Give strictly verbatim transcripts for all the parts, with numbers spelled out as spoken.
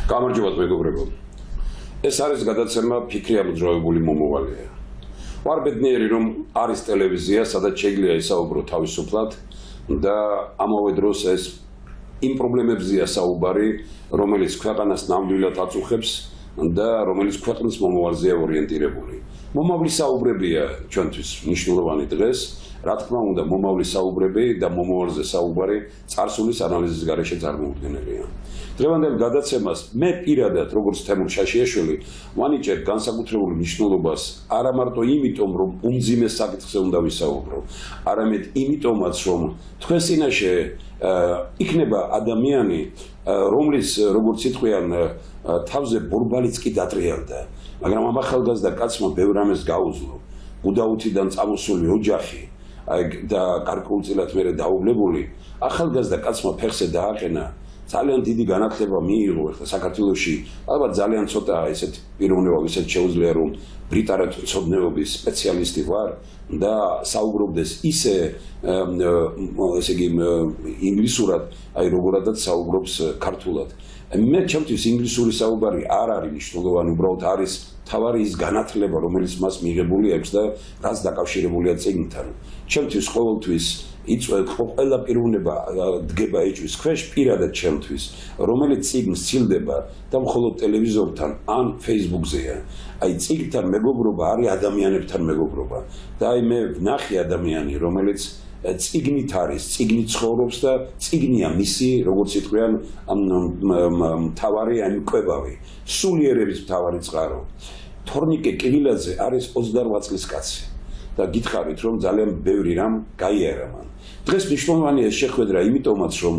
გამარჯობათ მეგობრებო. ეს არის გადაცემა ფიქრი ამოძრავებული მომავალია. ვარ ბედნიერი რომ არის ტელევიზია, სადაც შეიძლება ისაუბრო თავისუფლად და ამავე დროს ეს იმ პრობლემებზეა საუბარი, რომელიც ქვეყანას ნამდვილად აწუხებს და რომელიც ქვეყნის მომავალზეა ორიენტირებული. მომავლის საუბრებია ჩვენთვის მნიშვნელოვანი დღეს. Რა თქმა უნდა, მომავლის საუბრები და მომავალზე საუბარი წარსულის ანალიზის გარეშე წარმოუდგენელია. დღევანდელ გადაცემას მე პირადად, როგორც თემურ შაშიაშვილი, ვანიჭებ განსაკუთრებულ მნიშვნელობას არა მარტო იმიტომ, რომ უმძიმე საკითხზე უნდა ვისაუბრო, არამედ იმიტომაც, რომ თქვენ წინაშე იქნება ადამიანი, რომლის, როგორც იტყვიან, თავზე ბორბალიც კი დატრიალდა, მაგრამ ამ ახალგაზრდა კაცმა ბევრ რამეს გაუძლო. გუდაუთიდან წამოსული ოჯახი და გარკვეულწილად მერე დაუბრუნებული ახალგაზრდა კაცმა ფეხზე დააყენა ძალიან დიდი განათლება მიიღო ახლა საქართველოში ალბათ ძალიან ცოტაა ესეთ პიროვნება ვისაც შეუძლია რომ ბრიტანეთმცოდნეობის სპეციალისტი ვარ და საუბრობდეს ისე ესე იგი ინგლისურად აი როგორადაც საუბრობს ქართულად მე ჩემთვის ინგლისური საუბარი არ არის მნიშვნელოვანი უბრალოდ არის თავარი ის განათლება რომელიც მას მიიღებული აქვს და რაც დაკავშირებულია წიგნთან ჩემთვის ყოველთვის ყველა პიროვნება დგება ეჭვის ქვეშ პირადად ჩემთვის რომელიც წიგნს ცილდება და მხოლოდ ტელევიზორთან ან Facebook-ზეა აი წიგნთან მეგობრობა არის ადამიანებთან მეგობრობა და აი მე ვნახე ადამიანი რომელიც წიგნით არის წიგნით ცხოვრობს და წიგნია მისი როგორც იტყვიან მთავარი ან კვებავი სულიერების მთავარი წყარო თორნიკე კირილაძე არის ოცდარვა წლის კაცი და გითხარით რომ ძალიან ბევრი რამ გაიარა მან დღეს მნიშვნელოვანია ეს შეხვედრა იმიტომაც რომ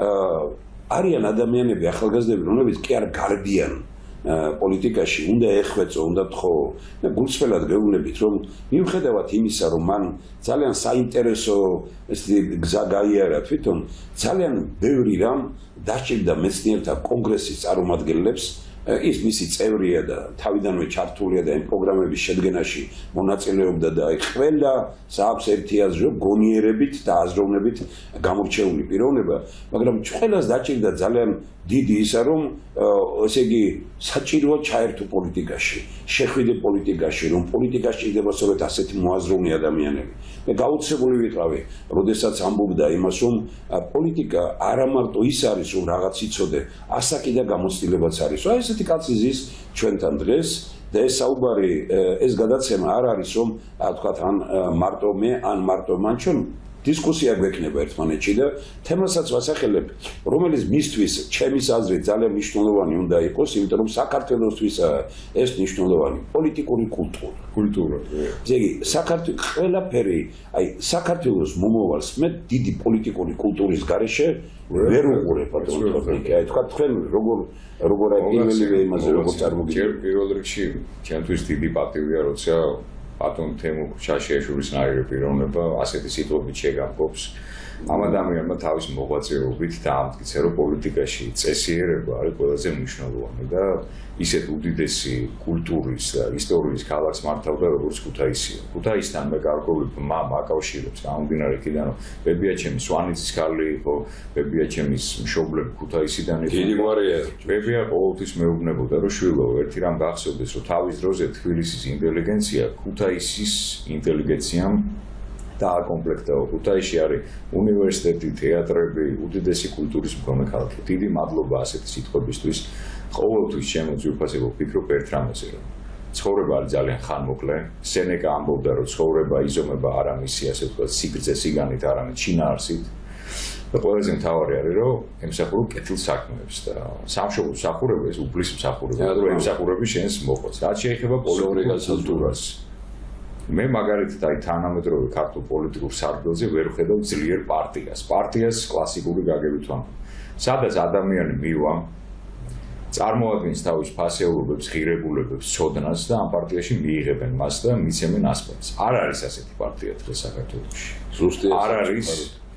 არიან ადამიანები ახალგაზრდები რომლებიც კი არ გარბიან პოლიტიკაში უნდა ეხვეწო უნდა თხოვო მე გულწრფელად გეუბნებით რომ მიუხედავად იმისა რომ მან ძალიან საინტერესო ეს გზა გაიარა თვითონ ძალიან ბევრი რამ დასჭირდა მეცნიერთა კონგრესის წარმომადგენლებს ის მისი წევრია და თავიდანვე ჩართულია და იმ პროგრამების შედგენაში მონაწილეობდა და ყველა საობს ერთი აზრი გონიერებით და აზროვნებით გამორჩეული პიროვნება მაგრამ ყველას დაჭირდა ძალიან დიდი ისა რომ ესე იგი საჭიროა ჩაერთო პოლიტიკაში შეხვიდე პოლიტიკაში რომ პოლიტიკა სჭირდება სწორედ ასეთი მოაზროვნე ადამიანები მე გაუცებული ვიყავი როდესაც ამბობდა იმას რომ პოლიტიკა არა მარტო ის არის რომ რაღაც იცოდე ასაკი და გამოცდილებაც არის აი ესეთი კაცი ზის ჩვენთან დღეს და ეს საუბარი ეს გადაცემა არ არის რომ თქვათ ან მარტო მე ან მარტო მან ჩვენ დისკუსია გვექნება ერთმანეთში და თემასაც ვასახელებ რომელიც მისთვის ჩემის აზრით ძალიან მნიშვნელოვანი უნდა იყოს იმიტომ რომ საქართველოსთვის ეს მნიშვნელოვანი პოლიტიკური კულტურა კულტურა ესე იგი საქართველოს ყველაფერი აი საქართველოს მომავალს მე დიდი პოლიტიკური კულტურის გარეშე ვერ უყურებ პატრონიკი აი თქვა თქვენ როგორ როგორ აი პირველივე იმაზე როგორ წარმოგიდგენთ პირველ რიგში ჩემთვის დიდი პატივია როცა ბატონ თემურ შაშიაშვილის ნაირი პიროვნება ასეთი სიტყვებით შეგამბობს ამ ადამიანმა თავის მოღვაწეობით დაამტკიცა რომ პოლიტიკაში წესიერება არის ყველაზე მნიშვნელოვანი და ისეთ უდიდესი კულტურის და ისტორიის ქალაქს მართავდა როგორც ქუთაისია ქუთაისთან მე გარკვეული ბმა მაკავშირებს გამომდინარე იქიდან რომ ბებიაჩემი სვანიცის ქალი იყო ბებიაჩემის მშობლები ქუთაისიდან იყო დიდი გვარია ბებია ყოველთვის მეუბნებოდა რომ შვილო ერთი რამ გახსოვდეს რომ თავის დროზე თბილისის ინტელიგენცია ქუთაისის ინტელიგენციამ დააკომპლექტაო ქუთაისში არის უნივერსიტეტი თეატრები უდიდესი კულტურის მქონე ქალაქი დიდი მადლობა ასეთი სიტყვებისთვის ყოველთვის შემოძვირფასებო ვფიქრობ ერთ რამაზე რომ ცხოვრება არის ძალიან ხანმოკლე სენეკა ამბობდა რომ ცხოვრება იზომება არა მისი ასე ვთქვათ სიგრძე სიგანით არამედ შინაარსით და ყველაზე მთავარი არის რომ ემსახურო კეთილ საქმეებს და სამშობლო მსახურება ეს უფლის მსახურება რომ ემსახურები შენს მოყოს რაც შეეხება პოლიტიკურ კულტურას მე მაგალითად აი თანამედროვე ქართულ პოლიტიკურ სარბელზე ვერ ვხედავ ძლიერ პარტიას პარტიას კლასიკური გაგებით ვამბობ სადაც ადამიანი მივა წარმოადგენს თავის ფასეულობებს ღირებულებებს ცოდნას და ამ პარტიაში მიიღებენ მას და მიცემენ ასპარეზს არ არის ასეთი პარტია დღეს საქართველოში ზუსტი არ არის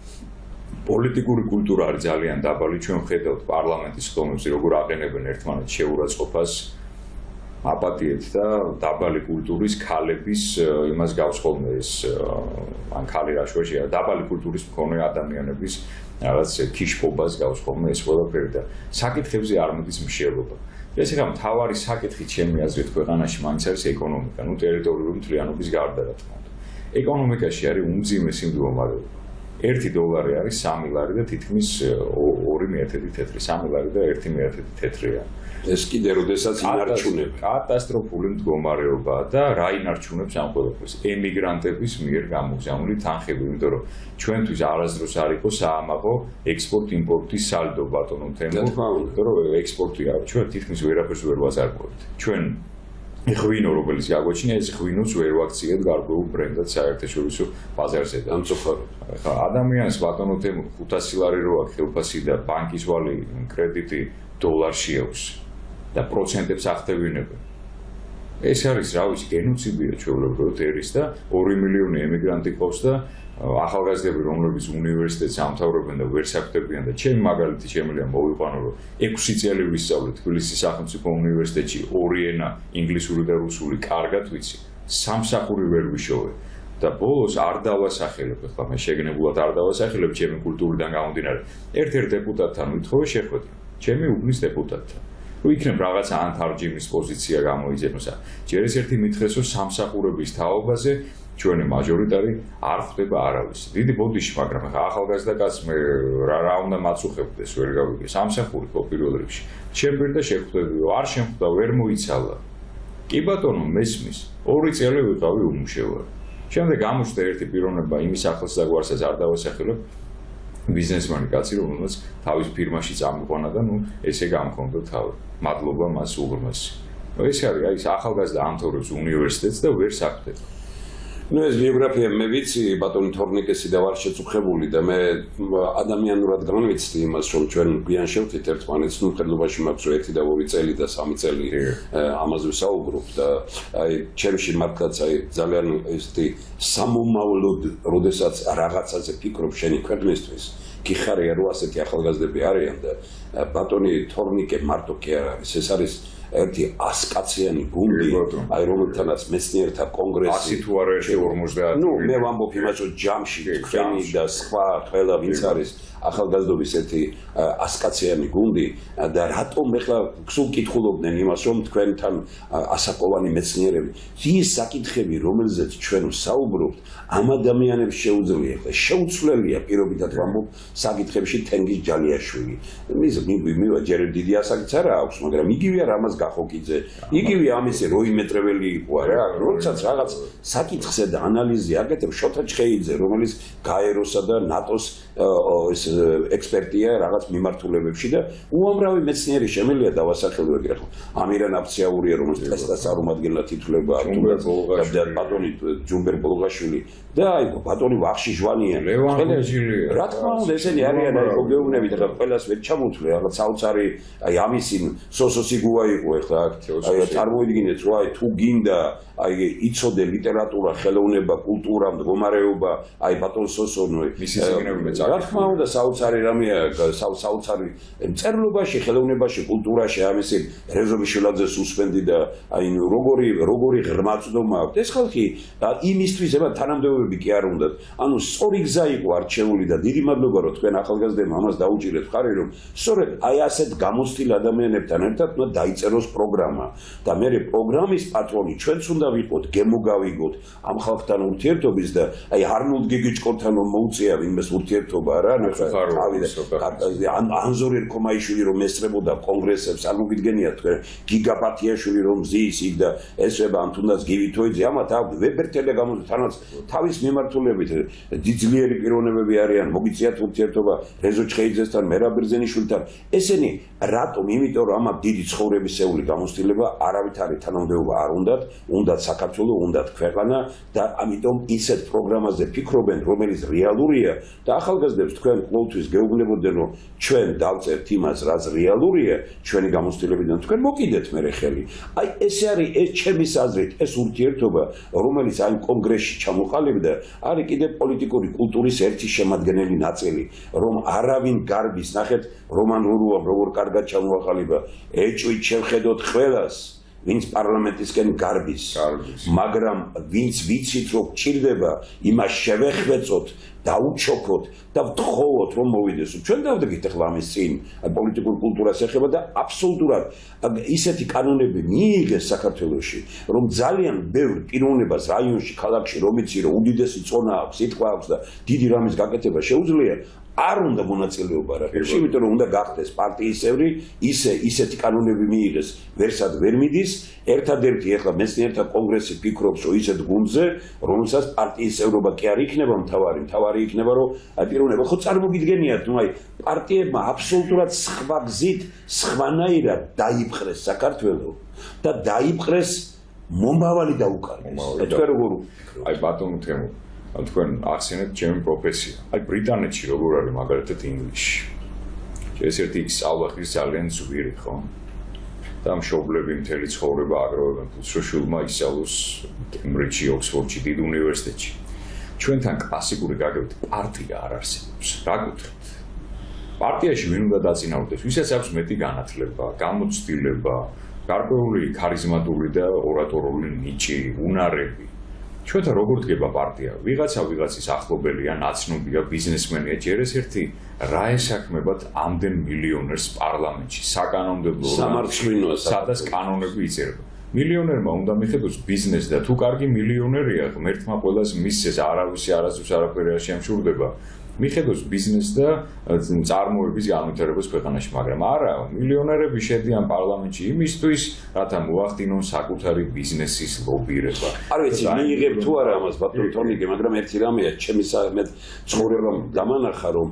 პოლიტიკური კულტურა არის ძალიან დაბალი ჩვენ ვხედავთ პარლამენტის ხომებში როგორ აყენებენ ერთმანეთს შეურაცხყოფას აპატიეთ და დაბალი კულტურის ქალების იმას გავს ხოლმე ეს ან ქალი რა შეშია დაბალი კულტურის მქონე ადამიანების რაღაც ქიშფობას გავს ხოლმე ეს ყველაფერი და საკითხებზე არ მოდის მშელობა. ეს რა მთავარი საკითხი ჩემი აზრით ქვეყანაში მაინც არის ეკონომიკა, ну ტერიტორიული მთლიანობის გარდა რა თქმა უნდა. ეკონომიკაში არის უმძიმესი მდგომარეობა. ერთი დოლარი არის სამი ლარი და თითქმის ორი მეათედი თეთრი, სამი ლარი და ერთი მეათედი თეთრია. ეს კიდე როდესაც ინარჩუნებს. კატასტროფული მდგომარეობა და რა ინარჩუნებს ამ ყველაფერს? ემიგრანტების მიერ გამოგზავნილი თანხები, იმიტომ რომ ჩვენთვის არასდროს არ იყო საამაყო ექსპორტ-იმპორტის სალდო ბატონო თემო, იმიტომ რომ ექსპორტი არის, ჩვენ თითქმის ვერაფერს ვერ ვაზარბობთ. ჩვენ ღვინო რომელიც გაგვაჩნია, ეს ღვინოც ვერ ვაქციეთ გარკვეულ ბრენდად საერთაშორისო ბაზარზე და ამწუხაროდ. ხა ადამიანს ბატონო თემო ხუთასი ლარი რო აქვს ხელფასი და ბანკის ვალი კრედიტი დოლარში აქვს და პროცენტებს ახდევინებენ. ეს არის რა ვიცი გენოციდია ჩვეულებრივად ერის და ორი მილიონი ემიგრანტი ყავს და ახალგაზრდები რომლებიც უნივერსიტეტს ამთავრებენ და ვერ საქმდებიან და ჩემი მაგალითი შემიძლია მოვიყვანო რომ ექვსი წელი ვისწავლე თბილისის სახელმწიფო უნივერსიტეტში ორი ენა ინგლისური და რუსული კარგად ვიცი სამსახური ვერ ვიშოვე და ბოლოს არ დავასახელებ ახლა მე შეგნებულად არ დავასახელებ ჩემი კულტურიდან გამომდინარე ერთ-ერთ დეპუტატთან ვითხოვე შეხვედრა ჩემი უბნის დეპუტატთან რომ იქნებ რაღაცა ანთარჯიმის პოზიცია გამოიძებნოსა ჯერ ეს ერთი მითხრეს რომ სამსახურების თაობაზე ჩვენი მაჟორიტარი არ ხვდება არავის. დიდი ბოდიში, მაგრამ ახლა ახალგაზრდა კაცს მე რა რა უნდა მაწუხებდეს, ვერ გავიგე. სამსახური ხო პირველ რიგში. შემბირდა შეხვდებიო, არ შემხვდა, ვერ მოიცალა. კი ბატონო, მესმის. ორი წელი ვიყავი უმუშევარი. შემდეგ გამოჩნდა ერთი პიროვნება იმის ახლს და გვარსაც არ დავასახელებ. ბიზნესმენი კაცი, რომელსაც თავის ფირმაში წამიყვანა და ნუ ესე გამქონდა თავი. მადლობა მას უღრმესი. ეს არის აი ეს ახალგაზრდა ამთავრებს უნივერსიტეტს და ვერ საქმდება. Ну, ეს ბიოგრაფია მე ვიცი, ბატონი თორნიკესი და ვარ შეწუხებული და მე ადამიანურად განვიცდი იმას, რომ ჩვენ გვიან შევთით ერთმანეთს, ნუ ხედლობაში მაქვს რომ ერთი და ორი წელი და სამი წელი ამაზე ვსაუბრობ და აი ჩემში მართლაც აი ძალიან ესეთი სამომავლოდ, როდესაც რაღაცაზე ფიქრობ შენი ქვეყნისთვის, გიხარია რომ ასეთი ახალგაზრდები არიან და ბატონი თორნიკე მარტო კი არ არის, ეს არის ერთი ასკაციანი გუნდი, აი რომელთანაც მეცნიერთა კონგრესი ასი თუ არა ერთი ორმოცდაათი. ნუ მე ვამბობ იმას რომ ჯამში თქვენი და სხვა ყველა ვინც არის ახალგაზრდობის ერთი ასკაციანი გუნდი და რატომ ეხლა გსულ კითხულობდნენ იმას რომ თქვენთან ასაკოვანი მეცნიერები ის საკითხები რომელზეც ჩვენ ვსაუბრობთ ამ ადამიანებს შეუძლია ხა შეუცვლელია პირობითად ვამბობ საკითხებში თენგიზ ჯალიაშვილი ის მივა ჯერ დიდი ასაკიც არა აქვს მაგრამ იგივეა რამაზ გახოკიძე იგივე ამისი როი მეტრეველი იყო რა როდესაც რაღაც საკითხზე და ანალიზი აკეთებს შოთა ჩხეიძე რომელიც გაეროსა და ნატოს ეს ექსპერტია რაღაც მიმართულებებში და უამრავი მეცნიერი შემიძლია დავასახელო ეგრე ხო ამირან აფციაურია რომელიც ტესტას არომადგენლად ითვლება და ბატონი ჯუმბერ ბოლღაშვილი და აი ბატონი ვახში ჟვანიანი ლევან რა თქმა უნდა ესენი არიან აი გოგეუბნებით და ყველას ვერ ჩამოთვლე რაღაც საოცარი აი ამისი სოსოსი გუა იყო ეხლა აი წარმოიდგინეთ რომ აი თუ გინდა აი იცოდე ლიტერატურა ხელოვნება კულტურა მდგომარეობა აი ბატონ სოსონო რა თქმა უნდა საოცარი რამეა საოცარი მწერლობაში ხელოვნებაში კულტურაში ამისი რეზომიშვილაძე სუსპენდი და აი როგორი როგორი ღრმაწვდომა აქვს ეს ხალხი იმისთვის ება თანამდებობები კი არ უნდათ ანუ სწორი გზა იყო არჩეული და დიდი მადლობა რომ თქვენ ახალგაზრდებმა ამას დაუჭირეთ ხარი რომ სწორედ აი ასეთ გამოცდილ ადამიანებთან ერთად უნდა დაიწეროს პროგრამა და მე პროგრამის პატრონი ჩვენც უნდა ვიყოთ გემოგავიგოთ ამ ხალხთან ურთიერთობის და აი არნოლდ გეგეჭკორთან მოუწია იმას ურთიერთობა რა ანზორ ერქომაიშვილი რომ ესწრებოდა კონგრესებს არ მოგიდგენიათ თქვენ გიგაპატიაშვილი რომ ზის იქ და ესება ამ თუნდაც გივითოიძე ამათ აქვს ვებერთელე გამოცდანაც თავის მიმართულებით ძლიერი პიროვნებები არიან მოგიწიათ ურთიერთობა რეზო ჩხეიძესთან მერაბ ბერძენიშვილთან ესენი რატომ იმიტომ რომ ამათ დიდი ცხოვრებისეული გამოცდილება არავითარი თანამდებობა არ უნდათ უნდათ საქართველოს უნდათ ქვეყანა და ამიტომ ისეთ პროგრამაზე ფიქრობენ რომელიც რეალურია და ახალგაზრდებს თქვენ ყოველთვის გეუბნებოდნენ რომ ჩვენ დავწერთ იმას რაც რეალურია ჩვენი გამოცდილებიდან თქვენ მოკიდეთ მერე ხელი აი ესე არის ეს ჩემის აზრით ეს ურთიერთობა რომელიც აი კონგრესში ჩამოყალიბდა არის კიდე პოლიტიკური კულტურის ერთი შემადგენელი ნაწილი რომ არავინ გარბის ნახეთ რომან რურუამ როგორ კარგად ჩამოაყალიბა ეჭვით შევხედოთ ყველას ვინც პარლამენტისკენ გარბის, მაგრამ ვინც ვიცით რომ გჭირდება იმას შევეხვეწოთ, დაუჩოქოთ და ვთხოვოთ რომ მოვიდეს. ჩვენ დავდგით ახლა ამის წინ პოლიტიკურ კულტურას ეხება და აბსოლუტურად ისეთი კანონები მიიღეს საქართველოში, რომ ძალიან ბევრ პიროვნებას რაიონში, ქალაქში რომ იცი რომ უდიდესი წონა აქვს, სიტყვა აქვს და დიდი რამის გაკეთება შეუძლია, არ უნდა მონაწილეობა რაფერში, იმიტომ რომ უნდა გახდეს პარტიის წევრი, ისე ისეთი კანონები მიიღეს, ვერსად ვერ მიდის, ერთადერთი ახლა მეცნიერთა კონგრესი ფიქრობს, რომ ისეთ გუნდზე, რომელსაც პარტიის წევრობა კი არ იქნება მთავარი, მთავარი იქნება, რომ აი პიროვნება, ხო წარმოგიდგენიათ, ნუ აი პარტიებმა აბსოლუტურად სხვა გზით, სხვანაირად დაიპყრეს საქართველო და დაიპყრეს მომავალი დაუკარგეს. თქვენ როგორ ვფიქრობთ? აი ბატონო თემო თქვენ ახსენებთ ჩემი პროფესია. აი ბრიტანეთში როგორ არის მაგალითად ინგლისში. ეს ერთი სწავლა ხის ძალიან ზვირი ხო? და მშობლები მთელი ცხოვრება აგროვებენ ფულს, რომ შვილმა ისწავლოს კემბრიჯში, ოქსფორდში, დიდ უნივერსიტეტში. ჩვენთან კლასიკური გაგებით პარტია არ არსებობს. რა გითხრათ? პარტიაში ვინ უნდა დაწინაურდეს? ვისაც აქვს მეტი განათლება, გამოცდილება, გარკვეული ქარიზმატული და ორატორული ნიჭი, უნარები. ჩვენთან როგორ დგება პარტია? ვიღაცა ვიღაცის ახლობელია, ნაცნობია, ბიზნესმენია, ჯერ ეს ერთი რა ესაქმებათ ამდენ მილიონერს პარლამენტში, საკანონმდებლო სამართლინოა, სადაც კანონები იწერება. მილიონერმა უნდა მიხედოს ბიზნესს და თუ კარგი მილიონერია, ღმერთმა ყველას მისცეს, არავისი არასდროს არაფერი არ შემშურდება. მიხედოს ბიზნესს და წარმოების განვითარებას ქვეყანაში, მაგრამ არა, მილიონერები შედიან პარლამენტში იმისთვის, რათა მოახდინონ საკუთარი ბიზნესის ლობირება. არ ვიცი, მიიღებ თუ არა ამას ბატონ ტონიკე, მაგრამ ერთი რამეა, ჩემი სამეთ ცხოვრებამ გამანახა, რომ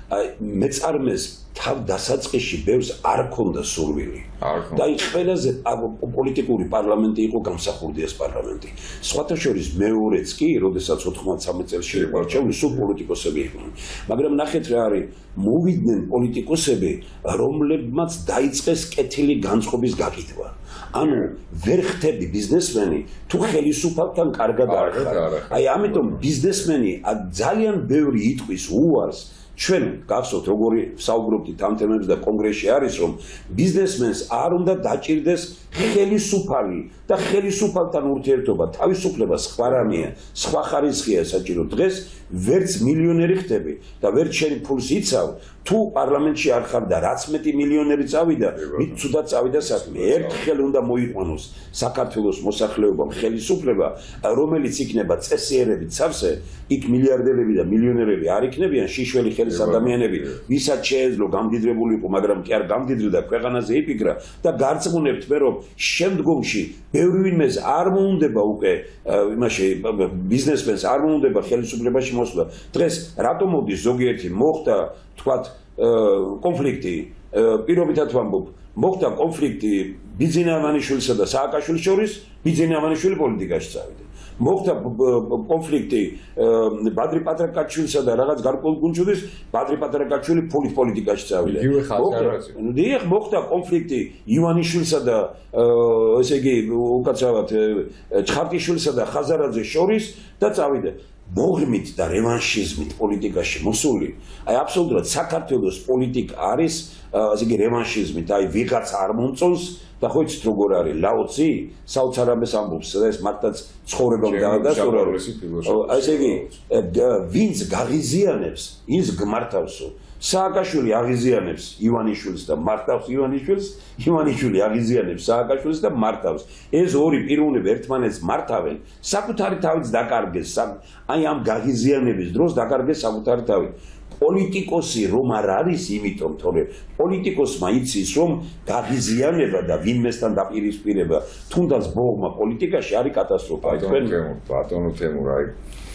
მეწარმეს თავ დასაწყისში ბევრს არ ქონდა სურვილი. და ის ყველაზე პოლიტიკური პარლამენტი იყო გამსახურდიას პარლამენტი. სხვათა შორის მეორეც კი, როდესაც ოთხმოცდამეტ წელს იყო არჩეული, სულ პოლიტიკოსები იყვნენ. მაგრამ ნახეთ რა არის, მოვიდნენ პოლიტიკოსები, რომლებმაც დაიწყეს კეთილი განწყობის გაკითხვა. ანუ ვერ ხდები ბიზნესმენი თუ ხელისუფალთან კარგად არ ხარ. აი ამიტომ ბიზნესმენი ძალიან ბევრი იტყვის უარს. ჩვენ გახსოვთ როგორი საუბრობთ ამ თემებზე და კონგრესში არის რომ ბიზნესმენს არ უნდა დაჭირდეს ხელისუფალი და ხელისუფალთან ურთიერთობა თავისუფლება სხვა რამეა სხვა ხარისხია საჭირო დღეს ვერც მილიონერი ხდები და ვერც შენ ფულს იცავ თუ პარლამენტში არ ხარ და რაც მეტი მილიონერი წავიდა მით ცუდად წავიდა საქმე ერთხელ უნდა მოიყვანოს საქართველოს მოსახლეობამ ხელისუფლება რომელიც იქნება წესიერებით სავსე იქ მილიარდერები და მილიონერები არ იქნებიან შიშველი ხელის ადამიანები ვისაც შეეძლო გამდიდრებული იყო მაგრამ კი არ გამდიდრდა ქვეყანაზე იფიქრა და გარწმუნებთ მე რომ შემდგომში ბევრი ვინმეს არ მოუნდება უკვე იმაში ბიზნესმენს არ მოუნდება ხელისუფლებაში მოსვლა დღეს რატომ მოდის ზოგიერთი მოხდა თქვათ კონფლიქტი პირობითად ვამბობ მოხდა კონფლიქტი ბიძინა ავანიშვილისა და სააკაშვილის შორის ბიძინა ავანიშვილი პოლიტიკაში წავიდა მოხდა კონფლიქტი ბადრი პატრაკაშვილისა და რაღაც გარკვეულ გუნჩუდის ბადრი პატრაკაშვილი ფულის პოლიტიკაში წავიდა დიახ მოხდა კონფლიქტი ივანიშვილისა და ესე იგი უკაცრავად ჩხარტიშვილისა და ხაზარაძეს შორის და წავიდა მოგრმით და რევანშიზმით პოლიტიკაში მოსული აი აბსოლუტურად საქართველოს პოლიტიკა არის ასე იგი რევანშიზმით აი ვიღაც არ მომწონს და ხო იცით როგორ არის ლაოცი საოცარაბეს ამბობს და ეს მართლაც ცხოვრებამ დაადასტურა ესე იგი ვინც გაღიზიანებს ის გმართავსო სააკაშვილი აღიზიანებს ივანიშვილს და მართავს ივანიშვილს ივანიშვილი აღიზიანებს სააკაშვილს და მართავს ეს ორი პიროვნები ერთმანეთს მართავენ საკუთარი თავიც დაკარგეს აი ამ გაღიზიანების დროს დაკარგეს საკუთარი თავი პოლიტიკოსი რომ არ არის იმიტომ თორე პოლიტიკოსმა იცის რომ გაღიზიანება და ვინმესთან დაპირისპირება თუნდაც ბողმა პოლიტიკაში არის კატასტროფა თქვენ ბატონო თემურ აი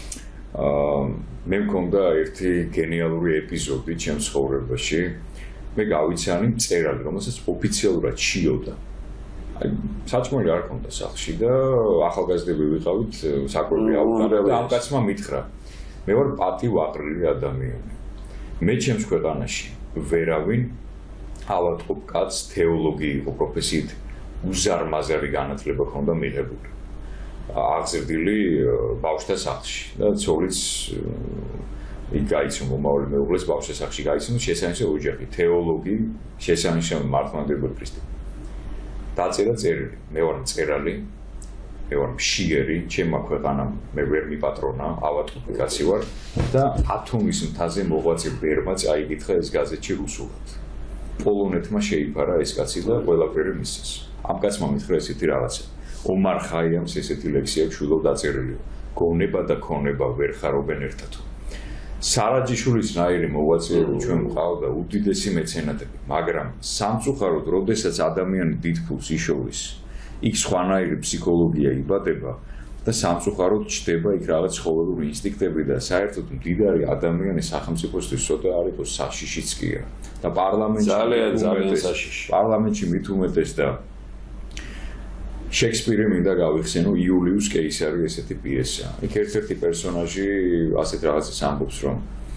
მე მქონდა ერთი გენიალური ეპიზოდი ჩემს ცხოვრებაში მე გავიცანი მწერალი რომელსაც ოფიციალურად შიოდა აი საჭმელი არ ქონდა სახლში და ახალგაზრდები ვიყავით საკვები აუგანდა და ამ კაცმა მითხრა მე ვარ პატივაყრილი ადამიანი მე ჩემს ქვეყანაში ვერავინ ავატყობ კაცს თეოლოგი იყო პროფესიით უზარმაზარი განათლება ჰქონდა მიღებული აღზრდილი ბავშვთა სახლში და ცოლიც იქ გაიცნო მომავალი მეუღლეს ბავშვთა სახლში გაიცნო შესანიშნავი ოჯახი თეოლოგი შესანიშნავი მართლმადიდებელი ქრისტე დაწერა წერილი. მე ვარ მწერალი, მე ვარ მშიერი, ჩემმა ქვეყანამ მე ვერ მიპატრონა, ავატყოფი კაცი ვარ და ათონის მთაზე მოღვაწე ბერმა წაიკითხა ეს გაზეთში რუსულად. პოლონეთმა შეიფარა ეს კაცი და ყველაფერი მისცეს. ამ კაცმა მითხრა ესეთი რაღაცა. ომარ ხაიამს ესეთი ლექსია ჩვილო დაწერილი. გონება და ქონება ვერ ხარობენ ერთად. სარაჯიშვილის ნაირი მოღვაწეები ჩვენ მყავდა უდიდესი მეცენატები, მაგრამ სამწუხაროდ, როდესაც ადამიანი დიდ ფულს იშოვის, იქ სხვანაირი ფსიქოლოგია იბადება და სამწუხაროდ ჩდება იქ რაღაც ცხოველური ინსტინქტები და საერთოდ მდიდარი ადამიანი სახელმწიფოსთვის ცოტა არ იყოს საშიშიც კია. და პარლამენტში ძალიან ძალიან საშიში. პარლამენტში მით უმეტეს და შექსპირი მინდა გავიხსენო იულიუს კეისარი ესეთი პიესა. იქ ერთ-ერთი პერსონაჟი ასეთ რაღაცას ამბობს, რომ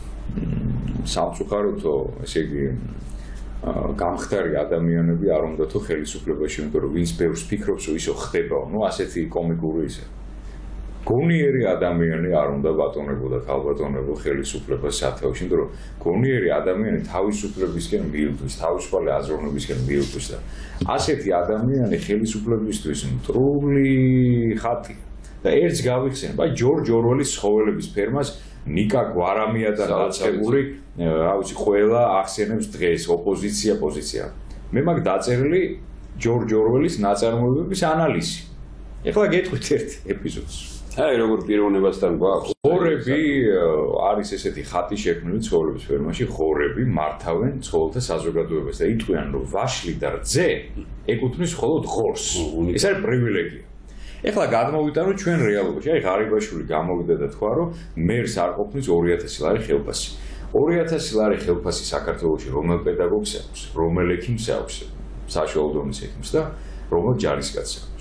სამწუხაროდო, ესე იგი გამხდარი ადამიანები არ უნდათო ხელისუფლებაში, იმიტომ რომ ვინც ბევრს ფიქრობს, რომ ისო ხდებაო, ნუ ასეთი კომიკური ისე. გონიერი ადამიანი არ უნდა ბატონებოდა ქალბატონებო ხელისუფლებას სათავეში, იმიტომ რომ გონიერი ადამიანი თავისუფლებისკენ მიიღოს, თავისუფალი აზროვნებისკენ მიიღოს და ასეთი ადამიანი ხელისუფლებისთვის მტრული ხატი. და ერთს გავიხსენებ, აი ჯორჯ ორველის ცხოველების ფერმას ნიკა გვარამია და დაწყებული, რა ვიცი, ყველა ახსენებს დღეს ოპოზიცია პოზიცია. მე მაგ დაწერილი ჯორჯ ორველის ნაწარმოებების ანალიზი. ეხლა გეტყვით ერთ ეპიზოდს. აი როგორ პიროვნებასთან გვაქვს. ხორები არის ესეთი ხატი შექმნილი ცხოველების ფერმაში, ხორები მართავენ ცხოველთა საზოგადოებას და იტყვიან, რომ ვაშლი და რძე ეკუთვნის მხოლოდ ხორს. ეს არის პრივილეგია. ეხლა გადმოვიტანოთ ჩვენ რეალობაში. აი ღარიბაშვილი გამოვიდა და თქვა, რომ მერს არ ყოფნის ორი ათასი ლარი ხელფასი. ორი ათასი ლარი ხელფასი საქართველოში რომელ პედაგოგს აქვს, რომელ ექიმს აქვს, საშუალო დონის ექიმს და რომელ ჯარისკაცს აქვს.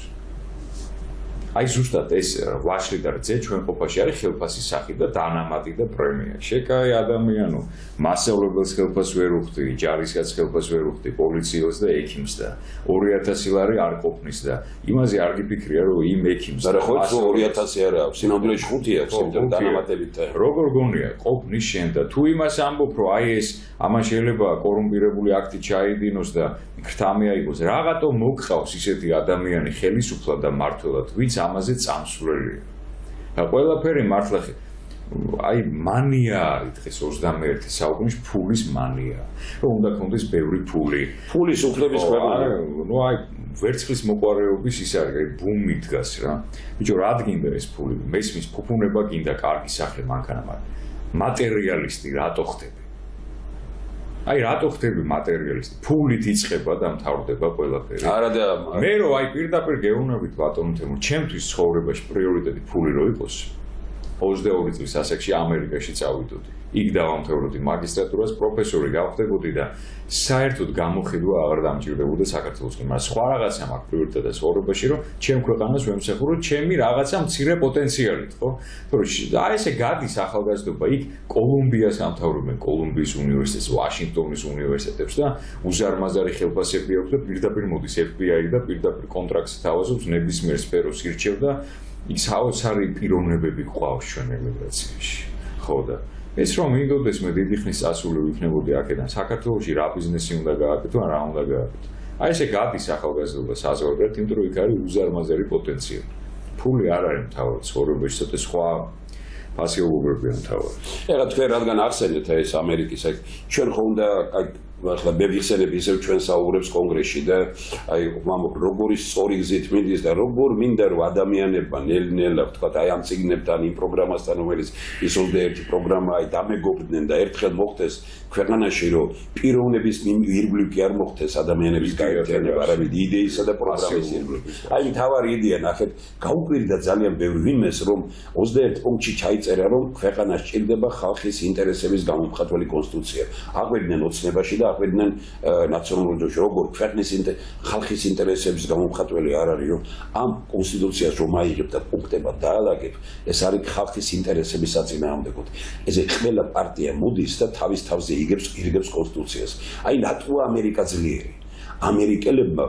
აი ზუსტად ეს ვაშლი და რძე ჩვენ ყოფაში არის ხელფასის სახით და დანამატი და პრემია. შეკაი ადამიანო, მასწავლებელს ხელფასს ვერ უხდი, ჯარისკაცს ხელფასს ვერ უხდი, პოლიციელს და ექიმს და ორი ათასი ლარი არ ყოფნის და იმაზე არ გიფიქრია, რომ იმ ექიმს და ხო ორი ათასი არ აქვს, სინამდვილეში ხუთი აქვს, იმიტომ დანამატებით. როგორ გონია, ყოფნის შენ და თუ იმას ამბობ, რომ აი ეს ამან შეიძლება კორუმპირებული აქტი ჩაიდინოს და გრთამი აიღოს, რაღაცა მოგყავს ისეთი ადამიანი ხელისუფლად და მმართველად, ვინც ამაზე წამსვლელია. და ყველაფერი მართლა აი მანია არის დღეს ოცდამეერთე საუკუნეში ფულის მანია. რომ უნდა კონდეს ბევრი ფული. ფულის უფლების ქვეყანა. ნუ აი ვერცხლის მოყვარეობის ის არის, აი ბუმი დგას რა. ბიჭო, რა გინდა ეს ფული? მესმის ფუფუნება გინდა, კარგი სახლი მანქანა, მაგრამ მატერიალისტი რატო ხდები? აი რატო ხდები მატერიალისტი? ფულით იწყება და მთავრდება ყველაფერი. არა და მე რო აი პირდაპირ გეუბნებით ბატონო თემო, ჩემთვის ცხოვრებაში პრიორიტეტი ფული რო იყოს. ოცდაორი წლის ასაკში ამერიკაში წავიდოდი. იქ დავამთავრებდი მაგისტრატურას, პროფესორი გავხდებოდი და საერთოდ გამოხედვა აღარ დამჭირდებოდა საქართველოსკენ. მაგრამ სხვა რაღაცა მაქვს პრიორიტეტი ცხოვრებაში, რომ ჩემ ქვეყანას ვემსახურო ჩემი რაღაცა მცირე პოტენციალით, ხო? თორე აი ესე გადის ახალგაზრდობა, იქ კოლუმბიას ამთავრებენ, კოლუმბიის უნივერსიტეტს, ვაშინგტონის უნივერსიტეტებს და უზარმაზარი ხელფასები აქვს და პირდაპირ მოდის ეფ ბი აი და პირდაპირ კონტრაქტს თავაზობს ნებისმიერ სფეროს ირჩევ და იქ საოცარი პიროვნებები გვყავს ჩვენ ემიგრაციაში. ხო და ეს რომ მინდოდეს მე დიდი ხნის წასული ვიქნებოდი აქედან საქართველოში რა ბიზნესი უნდა გააკეთო ან რა უნდა გააკეთო. აი ესე გადის ახალგაზრდობა საზღვარგარეთ, იმიტომ რომ იქ არის უზარმაზარი პოტენციალი. ფული არ არის მთავარი ცხოვრებაში, ცოტა სხვა ფასიობებია მთავარი. ეხლა თქვენ რადგან ახსენეთ ეს ამერიკის აი ჩვენ ხო უნდა აი ახლა მე ვიხსენებ ისევ ჩვენ საუბრებს კონგრესში და აი მამო როგორი სწორი გზით მიდის და როგორ მინდა რომ ადამიანებმა ნელ-ნელა ვთქვათ აი ამ ციგნებთან იმ პროგრამასთან რომელიც ის ოცდაერთი პროგრამა აი დამეგობრდნენ და ერთხელ მოხდეს ქვეყანაში რომ პიროვნების ირგვლივ კი არ მოხდეს ადამიანების გაერთიანება არამედ იდეისა და პროგრამის ირგვლივ. აი მთავარი იდეა ნახეთ გაუკვირდა ძალიან ბევრი ვინმეს რომ ოცდაერთ პუნქტში ჩაიწერა რომ ქვეყანას ჭირდება ხალხის ინტერესების გამომხატველი კონსტიტუცია. აღვიდნენ ოცნებაში და აღვიდნენ ნაციონალურ ჯოშში როგორ ქვეყნის ხალხის ინტერესების გამომხატველი არ არის რომ ამ კონსტიტუციას რომ აიღებ და პუნქტებად დაალაგებ ეს არის ხალხის ინტერესების საწინააღმდეგოდ. ესე ყველა პარტია მოდის და თავის თავზე იგებს იგებს კონსტიტუციას. აი ნატურა ამერიკა ძლიერი. ამერიკელებმა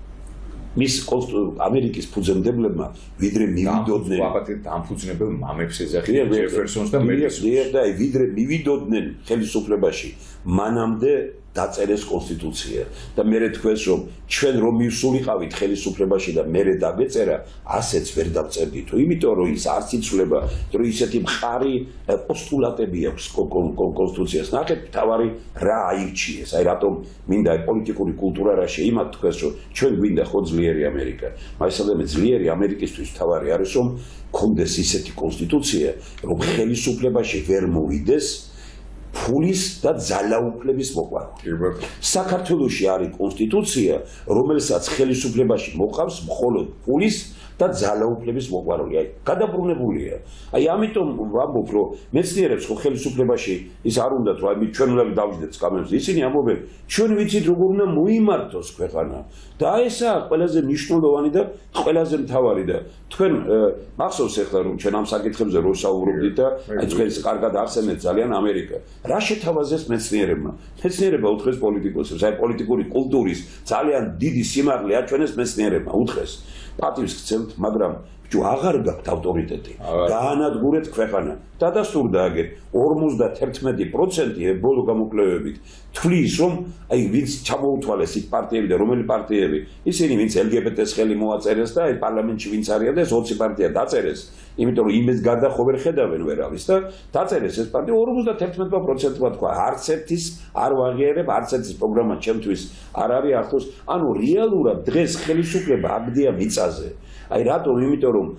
მის ამერიკის ფუძემდებლებმა ვიდრე მივიდოდნენ ვაპატეთ დამფუძნებელ მამებს ეძახიან ჯეფერსონს და მედისონს და ვიდრე მივიდოდნენ ხელისუფლებაში მანამდე დაწერეს კონსტიტუცია და მე თქვენს რომ ჩვენ რომ მივსულიყავით ხელისუფლებაში და მე დაგეწერა ასეც ვერ დავწერდით იმიტომ რომ ის არც იცვლება რომ ისეთი მხარი პოსტულატები აქვს კონსტიტუციას ნახეთ თავარი რა აირჩიეს აი რატომ მინდა პოლიტიკური კულტურა რა შეიმათ თქვენს რომ ჩვენ გვინდა ხო ძლიერი ამერიკა მაგისადამე ძლიერი ამერიკისთვის თავარი არის რომ კონდეს ისეთი კონსტიტუცია რომ ხელისუფლებაში ვერ მოვიდეს ფულის და ძალაუფლების მოყვარული. საქართველოში არის კონსტიტუცია, რომელსაც ხელისუფლებაში მოყავს მხოლოდ ფულის და ძალაუფლების მოყვარული. აი, გადაბრუნებულია. აი, ამიტომ ვამბობ, რომ მეცნიერებს ხო ხელისუფლებაში ის არ უნდათ, რომ აი ჩვენ უნდა დავждეთ სკამებს. ისინი ამბობენ, ჩვენ ვიცით როგორ უნდა მოიმართოს ქვეყანა. და ესაა ყველაზე მნიშვნელოვანი და ყველაზე მთავარი და თქვენ მახსოვს ახლა რომ ჩვენ ამ საკითხებზე რო საუბრობდით და აი თქვენს კარგად ახსენეთ ძალიან ამერიკა. რა შეთავაზეს მეცნიერებმა? მეცნიერება უთხრეს პოლიტიკოსებს, აი პოლიტიკური კულტურის ძალიან დიდი სიმაღლე აჩვენეს მეცნიერებმა, უთხრეს. პატივს გცემთ, მაგრამ ბიჭო აღარ გაქვთ ავტორიტეტი. გაანადგურეთ ქვეყანა. დადასტურდა აგერ ორმოცდაერთმეტი პროცენტი ბოლო გამოკვლევებით თვლის რომ აი ვინც ჩამოუთვალეს იქ პარტიები და რომელი პარტიები ისინი ვინც ელ გი ბი ტეს ხელი მოაწერეს და აი პარლამენტში ვინც არიან და ეს ოცი პარტია დაწერეს იმიტომ რომ იმის გარდა ხო ვერ ხედავენ ვერავის და დაწერეს ეს პარტია ორმოცდაერთმეტი პროცენტმა თქვა არც ერთის არ ვაღიარებ არც ერთის პროგრამა ჩემთვის არ არის ახლოს ანუ რეალურად დღეს ხელისუფლება აგდია მიწაზე აი რატომ იმიტომ რომ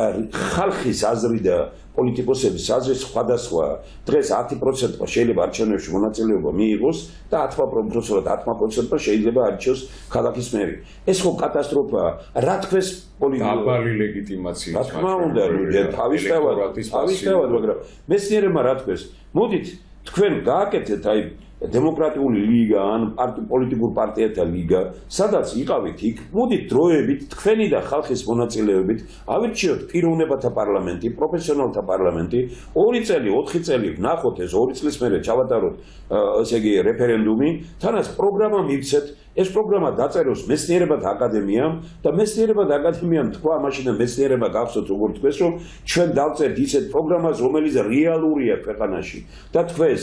ხალხის აზრი და პოლიტიკოსების აზრი სხვადასხვა დღეს ათი პროცენტმა შეიძლება არჩევნებში მონაწილეობა მიიღოს და ათი პროცენტმა შეიძლება არჩევს ქალაქის მერი ეს ხო კატასტროფაა რა თქვენს დაბალი ლეგიტიმაციის რა თქმა უნდა თავისთავად თავისთავად მაგრამ მეცნიერებმა რა თქვენს მოდით თქვენ გააკეთეთ აი დემოკრატიული ლიგა ან პოლიტიკურ პარტიათა ლიგა, სადაც იყავით იქ, მოდით დროებით თქვენი და ხალხის მონაწილეობით ავირჩიოთ პიროვნებათა პარლამენტი, პროფესიონალთა პარლამენტი, ორი წელი, ოთხი წელი ვნახოთ ეს ორი წლის მერე ჩავატაროთ, ესე იგი რეფერენდუმი, თანაც პროგრამა მივცეთ, ეს პროგრამა დაწეროს მეცნიერებათა აკადემიამ და მეცნიერებათა აკადემიამ თქვა, მაშინ მეცნიერება გახსოვთ როგორ თქვეს, რომ ჩვენ დავწერთ ისეთ პროგრამას, რომელიც რეალურია ქვეყანაში და თქვენს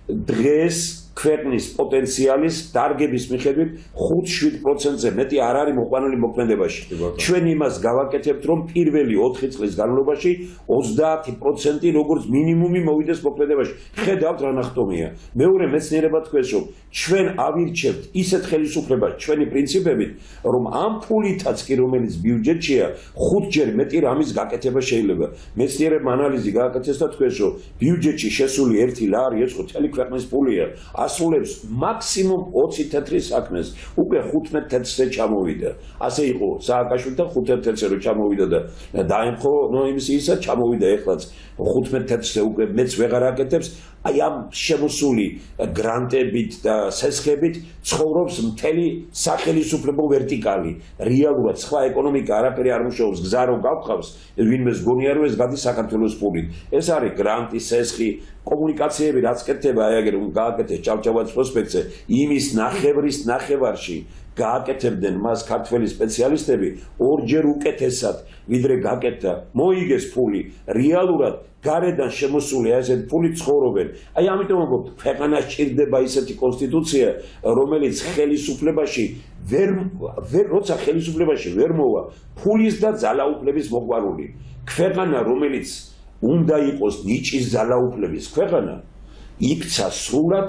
დღეს ქვეყნის პოტენციალის დარგების მიხედვით ხუთ-შვიდ პროცენტზე მეტი არ არის მოყვანილი მოქმედებაში. ჩვენ იმას გავაკეთებთ, რომ პირველი ოთხი წლის განმავლობაში ოცდაათი პროცენტი როგორც მინიმუმი მოვიდეს მოქმედებაში. ხედავთ რა ნახტომია. მეორე მეცნიერება თქვენს, რომ ჩვენ ავირჩევთ ისეთ ხელისუფლებას ჩვენი პრინციპებით, რომ ამ ფულითაც კი რომელიც ბიუჯეტშია, ხუთჯერ მეტი რამის გაკეთება შეიძლება. მეცნიერებმა ანალიზი გააკეთეს და თქვენს, რომ ბიუჯეტში შესული ერთი ლარი ეს ხო მთელი ქვეყნის ფულია. ასრულებს მაქსიმუმ ოცი თეთრი საქმეს. უკვე ხუთმეტ თეთრზე ჩამოვიდა. ასე იყო სააკაშვილთან ხუთმეტ თეთრზე რო ჩამოვიდა და დაემხო ნო იმის ისა ჩამოვიდა ეხლაც ხუთმეტ თეთრზე უკვე მეც ვეღარ აკეთებს. აი ამ შემოსული გრანტებით და სესხებით ცხოვრობს მთელი სახელისუფლებო ვერტიკალი. რეალურად სხვა ეკონომიკა არაფერი არ მუშაობს, გზა რო გავხავს, ვინმეს გონია რომ ეს გადის საქართველოს ფულით. ეს არის გრანტი, სესხი, კომუნიკაციები რაც კეთდება აი აგერ გააკეთეს ჭავჭავაძის პროსპექტზე, იმის ნახევრის ნახევარში გააკეთებდნენ მას ქართველი სპეციალისტები ორჯერ უკეთესად, ვიდრე გაკეთდა. მოიგეს ფული, რეალურად გარედან შემოსული ასეთ ფული ცხოვრობენ. აი ამიტომ ვამბობ, ქვეყანას ჭირდება ისეთი კონსტიტუცია, რომელიც ხელისუფლებაში ვერ ვერ როცა ხელისუფლებაში ვერ მოვა ფულის და ძალაუფლების მოყვარული. ქვეყანა, რომელიც უნდა იყოს ნიჭის ძალაუფლების ქვეყანა, იქცა სრულად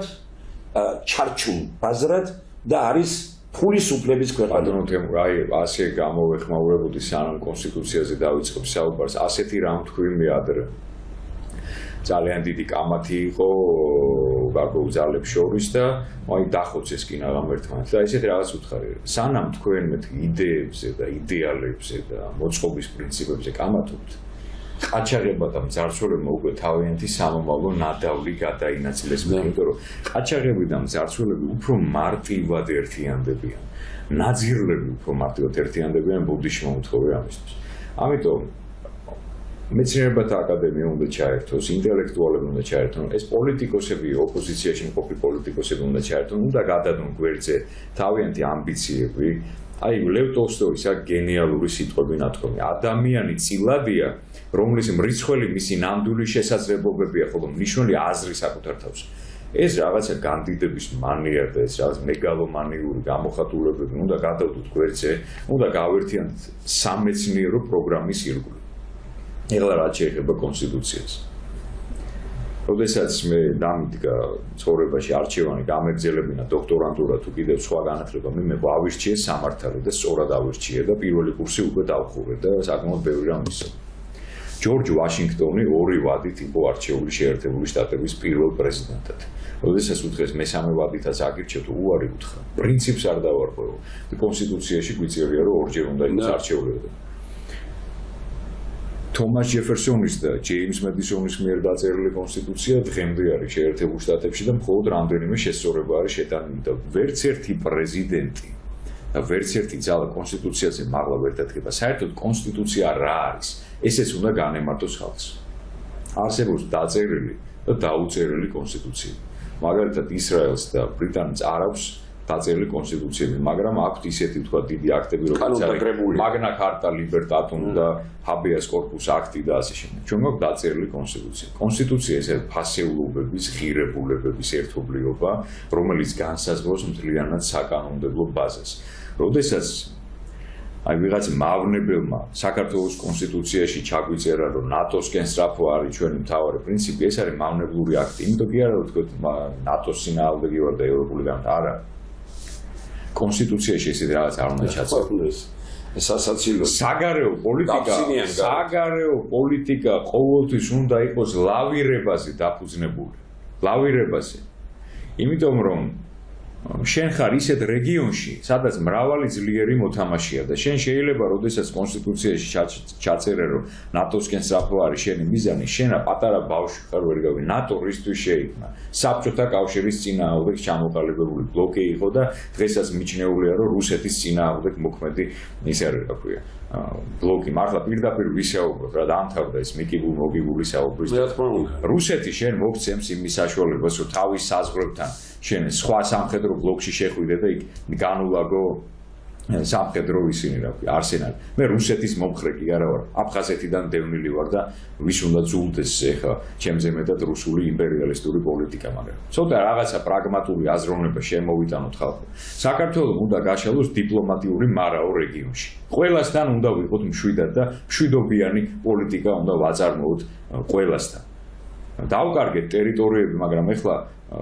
ჩარჩულ ბაზრად და არის ფულის უფლების ქვეყანა. აი, ასე გამოვეხმაურებოდი სანამ კონსტიტუციაზე დავიწყებ საუბარს, ასეთი რამ თქვი ადრე. ძალიან დიდი კამათი იყო გარკვეულ ძალებს შორის და აი დახოცეს კინაღამ ერთმანეთს. და ესეთი რაღაც უთხარი. სანამ თქვენ მე იდეებზე და იდეალებზე და მოწყობის პრინციპებზე კამათობთ, ყაჩაღებმა და მძარცველებმა უკვე თავიანთი სამომავლო ნადავლი გადაინაცვლეს, იმიტომ რომ ყაჩაღები და მძარცველები უფრო მარტივად ერთიანდებიან. ნაძირლები უფრო მარტივად ერთიანდებიან ბუდიში მომთხოვე ამისთვის. ამიტომ მეცნიერებათა აკადემია უნდა ჩაერთოს, ინტელექტუალები უნდა ჩაერთონ, ეს პოლიტიკოსები, ოპოზიციაში მყოფი პოლიტიკოსები უნდა ჩაერთონ, უნდა გადადონ გვერდზე თავიანთი ამბიციები. აი, ლევ ტოლსტოის აქ გენიალური სიტყვები ნათქვამი. ადამიანი წილადია, რომლის მრიცხველი მისი ნამდვილი შესაძლებლობებია, ხოლო მნიშვნელოვანი აზრი საკუთარ თავს. ეს რაღაცა განდიდების მანერა და ეს რაღაც მეგალომანიური გამოხატულებები უნდა გადავდოთ გვერდზე, უნდა გავერთიანოთ სამეცნიერო პროგრამის ირგვლივ. ეხლა რაც შეეხება კონსტიტუციას. როდესაც მე დამიდგა ცხოვრებაში არჩევანი გამეგზელებინა დოქტორანტურა თუ კიდევ სხვა განათლება მე მე ავირჩიე სამართალი და სწორად ავირჩიე და პირველი კურსი უკვე დავხურე და საკმაოდ ბევრი რამ ისო. ჯორჯ ვაშინგტონი ორი ვადით იყო არჩეული შეერთებული შტატების პირველ პრეზიდენტად. როდესაც უთხრეს მესამე ვადითაც აგირჩევთ, უარი უთხრა. პრინციპს არ დავარღვევო. კონსტიტუციაში გვიწერია რომ ორჯერ უნდა იყოს არჩეული. თომას ჯეფერსონის და ჯეიმს მედისონის მიერ დაწერილი კონსტიტუცია დღემდე არის შეერთებულ შტატებში და მხოლოდ რამდენიმე შესწორება არის შეტანილი და ვერც ერთი პრეზიდენტი და ვერც ერთი ძალა კონსტიტუციაზე მაღლა ვერ დადგება. საერთოდ კონსტიტუცია რა არის? ესეც უნდა განემართოს ხალხს. არსებობს დაწერილი და დაუწერილი კონსტიტუცია. მაგალითად ისრაელს და ბრიტანეთს არ აქვს დაწერილი კონსტიტუციები, მაგრამ აქვთ ისეთი თქვა დიდი აქტები, როგორც არის მაგნა ქარტა ლიბერტატუმ და ჰაბეას კორპუს აქტი და ასე შემდეგ. ჩვენ გვაქვს დაწერილი კონსტიტუცია. კონსტიტუცია ეს ფასეულობების, ღირებულებების ერთობლიობა, რომელიც განსაზღვრავს მთლიანად საკანონმდებლო ბაზას. როდესაც აი ვიღაც მავნებელმა საქართველოს კონსტიტუციაში ჩაგვიწერა, რომ ნატოსკენ სწრაფო არის ჩვენი მთავარი პრინციპი, ეს არის მავნებლური აქტი. იმიტომ კი არა ვთქვით ნატოს წინააღმდეგი ვარ და ევროპული განმტ არა. კონსტიტუციაში ესეთი რაღაც არ უნდა ჩაწერდეს. სასაცილო საგარეო პოლიტიკა, საგარეო პოლიტიკა ყოველთვის უნდა იყოს ლავირებაზე დაფუძნებული. ლავირებაზე. იმიტომ რომ შენ ხარ ისეთ რეგიონში, სადაც მრავალი ძლიერი მოთამაშეა და შენ შეიძლება, როდესაც კონსტიტუციაში ჩაწერე, რომ ნატოსკენ სწრაფო არის შენი მიზანი, შენა პატარა ბავშვი ხარ ვერ გავი, ნატო რისთვის შეიქმნა? საბჭოთა კავშირის წინააღმდეგ ჩამოყალიბებული ბლოკი იყო და დღესაც მიჩნეულია, რომ რუსეთის წინააღმდეგ მოქმედი ის არის, რა ქვია, ბლოკი. მართლა პირდაპირ ვისაუბროთ, რა დამთავრდა ეს მიკიბულ მოგიბული საუბრის. რუსეთი შენ მოგცემს იმის საშუალებას, რომ თავის საზღვრებთან შენ სხვა სამხედრო ბლოკში შეხვიდე და იქ განულაგო სამხედრო ისინი რა ქვია არსენალი. მე რუსეთის მომხრე კი არა ვარ, აფხაზეთიდან დევნილი ვარ და ვის უნდა ძულდეს ეხა ჩემზე მეტად რუსული იმპერიალისტური პოლიტიკა, მაგრამ ცოტა რაღაცა პრაგმატული აზროვნება შემოვიტანოთ ხალხო. საქართველოს უნდა გაშალოს დიპლომატიური მარაო რეგიონში. ყველასთან უნდა ვიყოთ მშვიდად და მშვიდობიანი პოლიტიკა უნდა ვაწარმოოთ ყველასთან. დავკარგეთ ტერიტორიები, მაგრამ ეხლა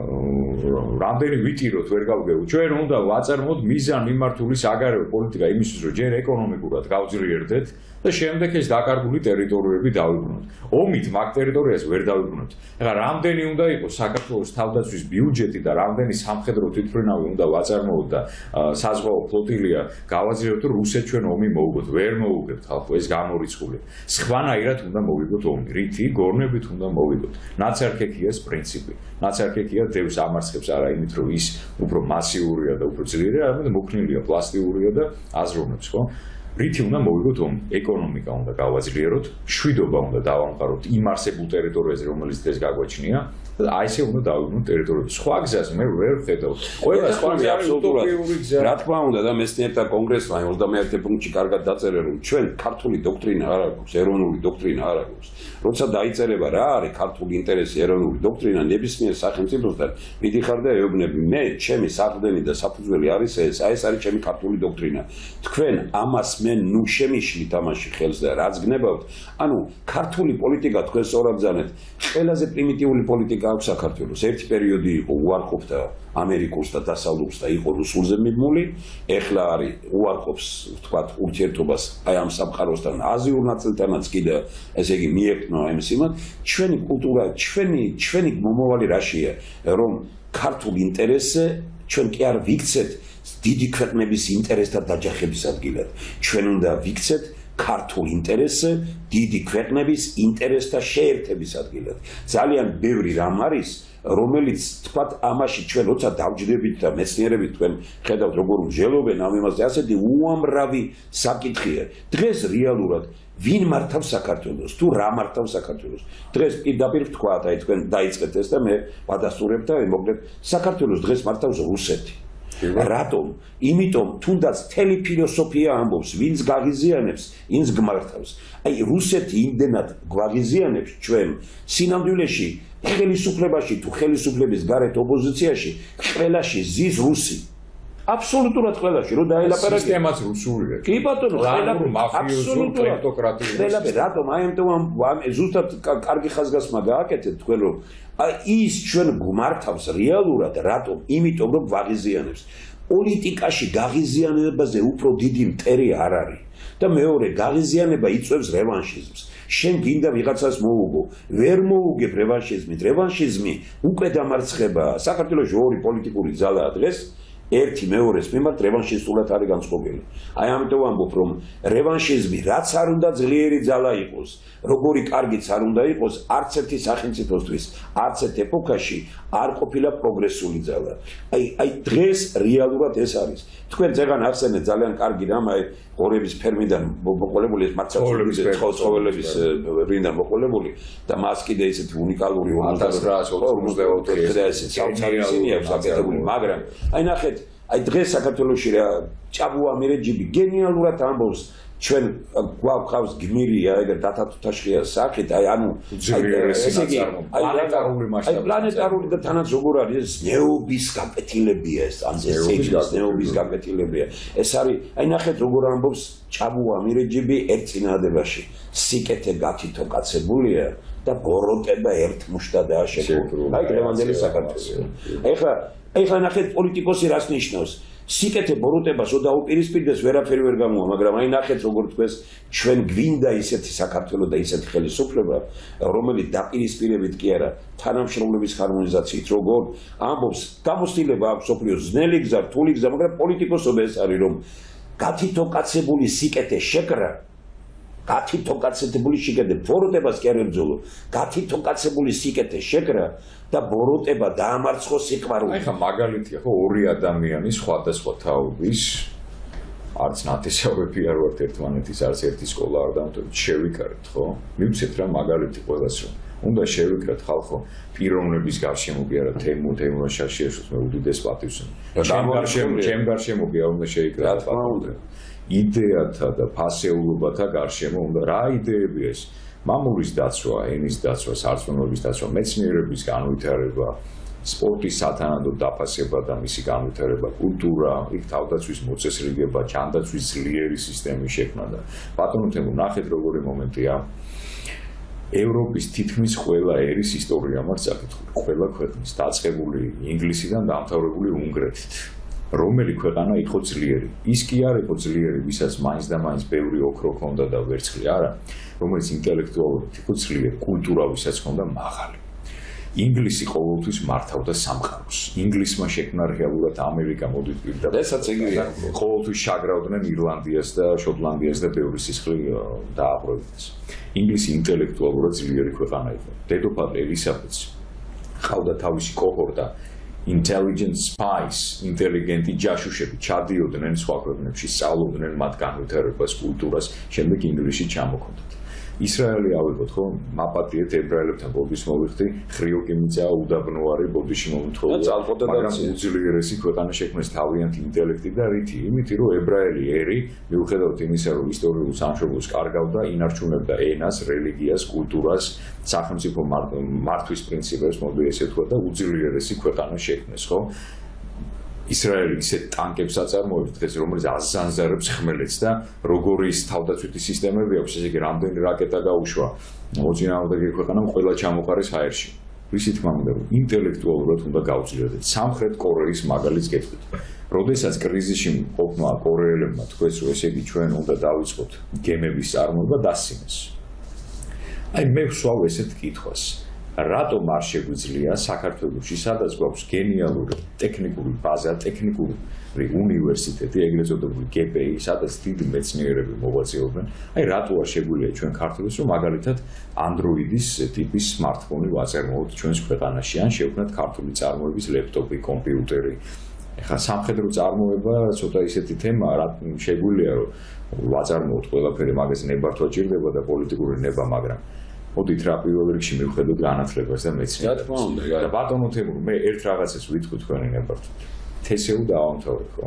რამდენი ვიტიროთ ვერ გავგებო. ჩვენ უნდა ვაწარმოოთ მიზან მიმართული საგარეო პოლიტიკა იმისთვის, რომ ჯერ ეკონომიკურად გავძლიერდეთ და შემდეგ ეს დაკარგული ტერიტორიები დავიბრუნოთ. ომით მაგ ტერიტორიას ვერ დავიბრუნოთ. ეხლა რამდენი უნდა იყოს საქართველოს თავდაცვის ბიუჯეტი და რამდენი სამხედრო თვითმფრინავი უნდა ვაწარმოოთ და საზღვაო ფლოტილია გავაძლიეროთ, რომ რუსეთს ჩვენ ომი მოუგოთ. ვერ მოუგებთ ხალხო, ეს გამორიცხული. სხვანაირად უნდა მოვიგოთ ომი. რითი გორნებით უნდა მოვიგოთ. ნაცარქექია ეს პრინციპი. ნაცარქექია დევს ამარცხებს არა იმით, რომ ის უფრო მასიურია და უფრო ძლიერია, არამედ მოქნილია პლასტიურია და აზროვნებს, ხო? რითი უნდა მოვიგოთ ომი? ეკონომიკა უნდა გავაძლიეროთ, მშვიდობა უნდა დავამყაროთ იმ არსებულ ტერიტორიაზე, რომელიც დღეს გაგვაჩნია და აი ესე უნდა დავიბრუნოთ ტერიტორიები. სხვა გზას მე ვერ ვხედავ. ყველა სხვა გზა არის უტოპიური გზა. რა თქმა უნდა და მეცნიერთა კონგრესმა ოცდამეერთე პუნქტში კარგად დაწერა, რომ ჩვენ ქართული დოქტრინა არ აქვს, ეროვნული დოქტრინა არ აქვს. როცა დაიწერება რა არის ქართული ინტერესი, ეროვნული დოქტრინა, ნებისმიერ სახელმწიფოსთან მიდიხარ და ეუბნები, მე ჩემი საყრდენი და საფუძველი არის ეს, აი ეს არის ჩემი ქართული დოქტრინა. თქვენ ამას მე ნუ შემიშლით ამაში ხელს და რაც გნებავთ, ანუ ქართული პოლიტიკა თქვენ სწორად ბრძანეთ. ყველაზე პრიმიტიული პოლიტიკა აქვს საქართველოს. ერთი პერიოდი იყო უარყოფდა ამერიკულს და დასავლურს და იყო რუსულზე მიბმული, ეხლა არის უარყოფს ვთქვათ ურთიერთობას აი ამ სამყაროსთან აზიურ ნაწილთანაც კიდე ესე იგი მიეკნო ამის იმად. ჩვენი კულტურა, ჩვენი ჩვენი მომავალი რაშია, რომ ქართულ ინტერესზე ჩვენ კი არ ვიქცეთ დიდი ქვეყნების ინტერესთან დაჯახების ადგილად. ჩვენ უნდა ვიქცეთ ქართულ ინტერესზე დიდი ქვეყნების ინტერესთა შეერთების ადგილად. ძალიან ბევრი რამ არის, რომელიც თქვათ ამაში ჩვენ როცა დავჯდებით და მეცნიერებით თქვენ ხედავთ როგორ მსჯელობენ ამ იმაზე, ასეთი უამრავი საკითხია. დღეს რეალურად ვინ მართავს საქართველოს? თუ რა მართავს საქართველოს? დღეს პირდაპირ ვთქვათ, აი თქვენ დაიწყეთ ეს და მე ვადასტურებ და მოგდეთ, საქართველოს დღეს მართავს რუსეთი. რატომ? იმიტომ თუნდაც თელი ფილოსოფია ამბობს, ვინც გაღიზიანებს, ინც გმართავს. აი რუსეთი იმდენად გვაღიზიანებს ჩვენ სინამდვილეში ხელისუფლებაში თუ ხელისუფლების გარეთ ოპოზიციაში ყველაში ზის რუსი. აბსოლუტურად ყველაში რომ დაელაპარაკე სისტემაც რუსულია. კი ბატონო, ყველაფერი მაფიოზურ კლეპტოკრატიული. რატომ აი ამ ზუსტად კარგი ხაზგასმა გააკეთეთ თქვენ რომ აი ის ჩვენ გვმართავს რეალურად რატომ? იმიტომ რომ ვაღიზიანებს. პოლიტიკაში გაღიზიანებაზე უფრო დიდი მტერი არ არის. და მეორე გაღიზიანება იწვევს რევანშიზმს. შენ გინდა ვიღაცას მოუგო, ვერ მოუგებ რევანშიზმით. რევანშიზმი უკვე დამარცხებაა. საქართველოში ორი პოლიტიკური ძალაა დღეს. ერთი მეორეს მიმართ რევანშისტულად არის განწყობილი. აი ამიტომ ვამბობ რომ რევანშიზმი რაც არ უნდა ძლიერი ძალა იყოს, როგორი კარგიც არ უნდა იყოს, არც ერთი სახელმწიფოსთვის, არც ერთ ეპოქაში არ ყოფილა პროგრესული ძალა. აი აი დღეს რეალურად ეს არის. თქვენ ზეგან ახსენეთ ძალიან კარგი რამ აი ღორების ფერმიდან მოყოლებული ეს მარცვლების ცხოველების რინდან მოყოლებული და მას კიდე ისეთი უნიკალური ათას რვაას ოცდაოთხი და ესე საოცარი აქვს აკეთებული, მაგრამ აი ნახეთ აი დღეს საქართველოში რა ჭაბუა მირეჯიბი გენიალურად ამბობს ჩვენ გვაქვს გმირია ეგრე დათათუთაშხია სახით აი ანუ ესე იგი პლანეტარული მასშტაბით აი პლანეტარული და თანაც როგორ არის ნეობის გაკეთილებია ეს ან ესე იგი ნეობის გაკეთილებია ეს არის აი ნახეთ როგორ ამბობს ჭაბუა მირეჯიბი ერთ წინააღმდეგობაში სიკეთე გათითო კაცებულია და ბოროტება ერთ მუშტადაა შეკრული აი დღევანდელი საქართველო ეხლა ეხლა ნახეთ პოლიტიკოსი რას ნიშნავს სიკეთე ბოროტებას ო დაუპირისპირდეს ვერაფერი ვერ გამოვა მაგრამ აი ნახეთ როგორ თქვენს ჩვენ გვინდა ისეთი საქართველო და ისეთი ხელისუფლება რომელიც დაპირისპირებით კი არა თანამშრომლობის ჰარმონიზაციით როგორ ამბობს გამოცდილება აქვს სოფლიოს ძნელი გზა რთული გზა მაგრამ პოლიტიკოსობა ეს არის რომ გათითო კაცებული სიკეთე შეკრა გათითო კაცებული სიკეთე ბოროტებას კი არ ებრძოლო გათითო კაცებული სიკეთე შეკრა და ბოროტება დაამარცხო სიყვარული. აი ხა მაგალითია ხო ორი ადამიანის სხვადასხვა თაობის არც ნათესავები არ ვართ ერთმანეთის არც ერთი სკოლა არ დამტვერთ შევიკარეთ ხო? მივცეთ რა მაგალითი ყველას რომ უნდა შევიკრათ ხალხო პიროვნების გარშემო კი არა თემო თემო შაშიაშოს მე უდიდეს პატივს. ჩემ გარშემო ჩემ გარშემო კი არ უნდა შევიკრათ პატივს. იდეათა და ფასეულობათა გარშემო უნდა რა იდეებია ეს? მამულის დაცვა, ენის დაცვა, სარწმუნოების დაცვა, მეცნიერების განვითარება, სპორტის სათანადო დაფასება და მისი განვითარება, კულტურა, იქ თავდაცვის მოწესრიგება, ჯანდაცვის ძლიერი სისტემის შექმნა და ბატონო თემო ნახეთ როგორი მომენტია. ევროპის თითქმის ყველა ერის ისტორია მაქვს საკითხული, ყველა ქვეყნის დაწყებული ინგლისიდან დამთავრებული უნგრეთით. რომელი ქვეყანა იყო ძლიერი? ის კი არ იყო ძლიერი, ვისაც მაინც და მაინც ბევრი ოქრო ჰქონდა და ვერცხლი არა, რომელიც ინტელექტუალურად იყო ძლიერი, კულტურა ვისაც ჰქონდა მაღალი. ინგლისი ყოველთვის მართავდა სამყაროს. ინგლისმა შექმნა რეალურად ამერიკა მოდით პირდაპირ. ესაც ეგრეა. ყოველთვის შაგრავდნენ ირლანდიას და შოტლანდიას და ბევრი სისხლი დააპროექტეს. ინგლისი ინტელექტუალურად ძლიერი ქვეყანა იყო. დედოფალ ელისაბედს ყავდა თავისი კოჰორტა intelligent spies, ინტელიგენტი ჯაშუშები ჩადიოდნენ სხვა ქვეყნებში, სწავლობდნენ მათ განვითარებას, კულტურას, შემდეგ ინგლისში ჩამოხვდათ. ისრაელი ავიღოთ ხო, მაპატიეთ ებრაელებთან ბოდის მოვიხდი, ხრიოკი მიწაა უდაბნოარი ბოდიში მომთხოვა, მაგრამ უძლიერესი ქვეყანა შექმნეს თავიანთი ინტელექტი და რითი? იმითი რომ ებრაელი ერი, მიუხედავად იმისა რომ ისტორიულ სამშობლოს კარგავდა, ინარჩუნებდა ენას, რელიგიას, კულტურას, სახელმწიფო მართვის პრინციპებს, მოდი ესე თქვა და უძლიერესი ქვეყანა შექმნეს, ხო? ისრაელი ისეთ ტანკებს აწარმოებს დღეს რომელიც აზანზარებს ხმელეთს და როგორი ის თავდაცვითი სისტემები აქვს ესე იგი რამდენი რაკეტა გაუშვა მოწინააღმდეგე ქვეყანამ ყველა ჩამოყარეს ჰაერში ვისი თქმა უნდა ინტელექტუალურად უნდა გაუძლიერდეთ სამხრეთ კორეის მაგალითს გეტყვით როდესაც კრიზისში ყოფნა კორეელებმა თქვეს რომ ესე იგი ჩვენ უნდა დავიწყოთ გემების წარმოება დასცინეს აი მე ვსვავ ესეთ კითხვას რატომ არ შეგვიძლია საქართველოში სადაც გვაქვს გენიალური ტექნიკური ბაზა, ტექნიკური უნივერსიტეტი, ეგრეთ წოდებული ჯი პი ი, სადაც დიდი მეცნიერები მოღვაწეობენ, აი რატო არ შეგვიძლია ჩვენ საქართველოს რომ მაგალითად Android-ის ტიპის smartphone-ი ვაწარმოოთ ჩვენს ქვეყანაში, ან შევქმნათ ქართული წარმოების ლეპტოპი, კომპიუტერი. ეხლა სამხედრო წარმოება ცოტა ისეთი თემაა, რა შეგვიძლია რომ ვაწარმოოთ ყველაფერი, მაგას ნებართვა ჭირდება და პოლიტიკური ნება, მაგრამ მოდით რა პირველ რიგში მივხედოთ განათლებას და მეცნიერებას. და ბატონო თემურ, მე ერთ რაღაცას ვიტყვი თქვენი ნებართვით. თესეულ დაამთავრე ხო?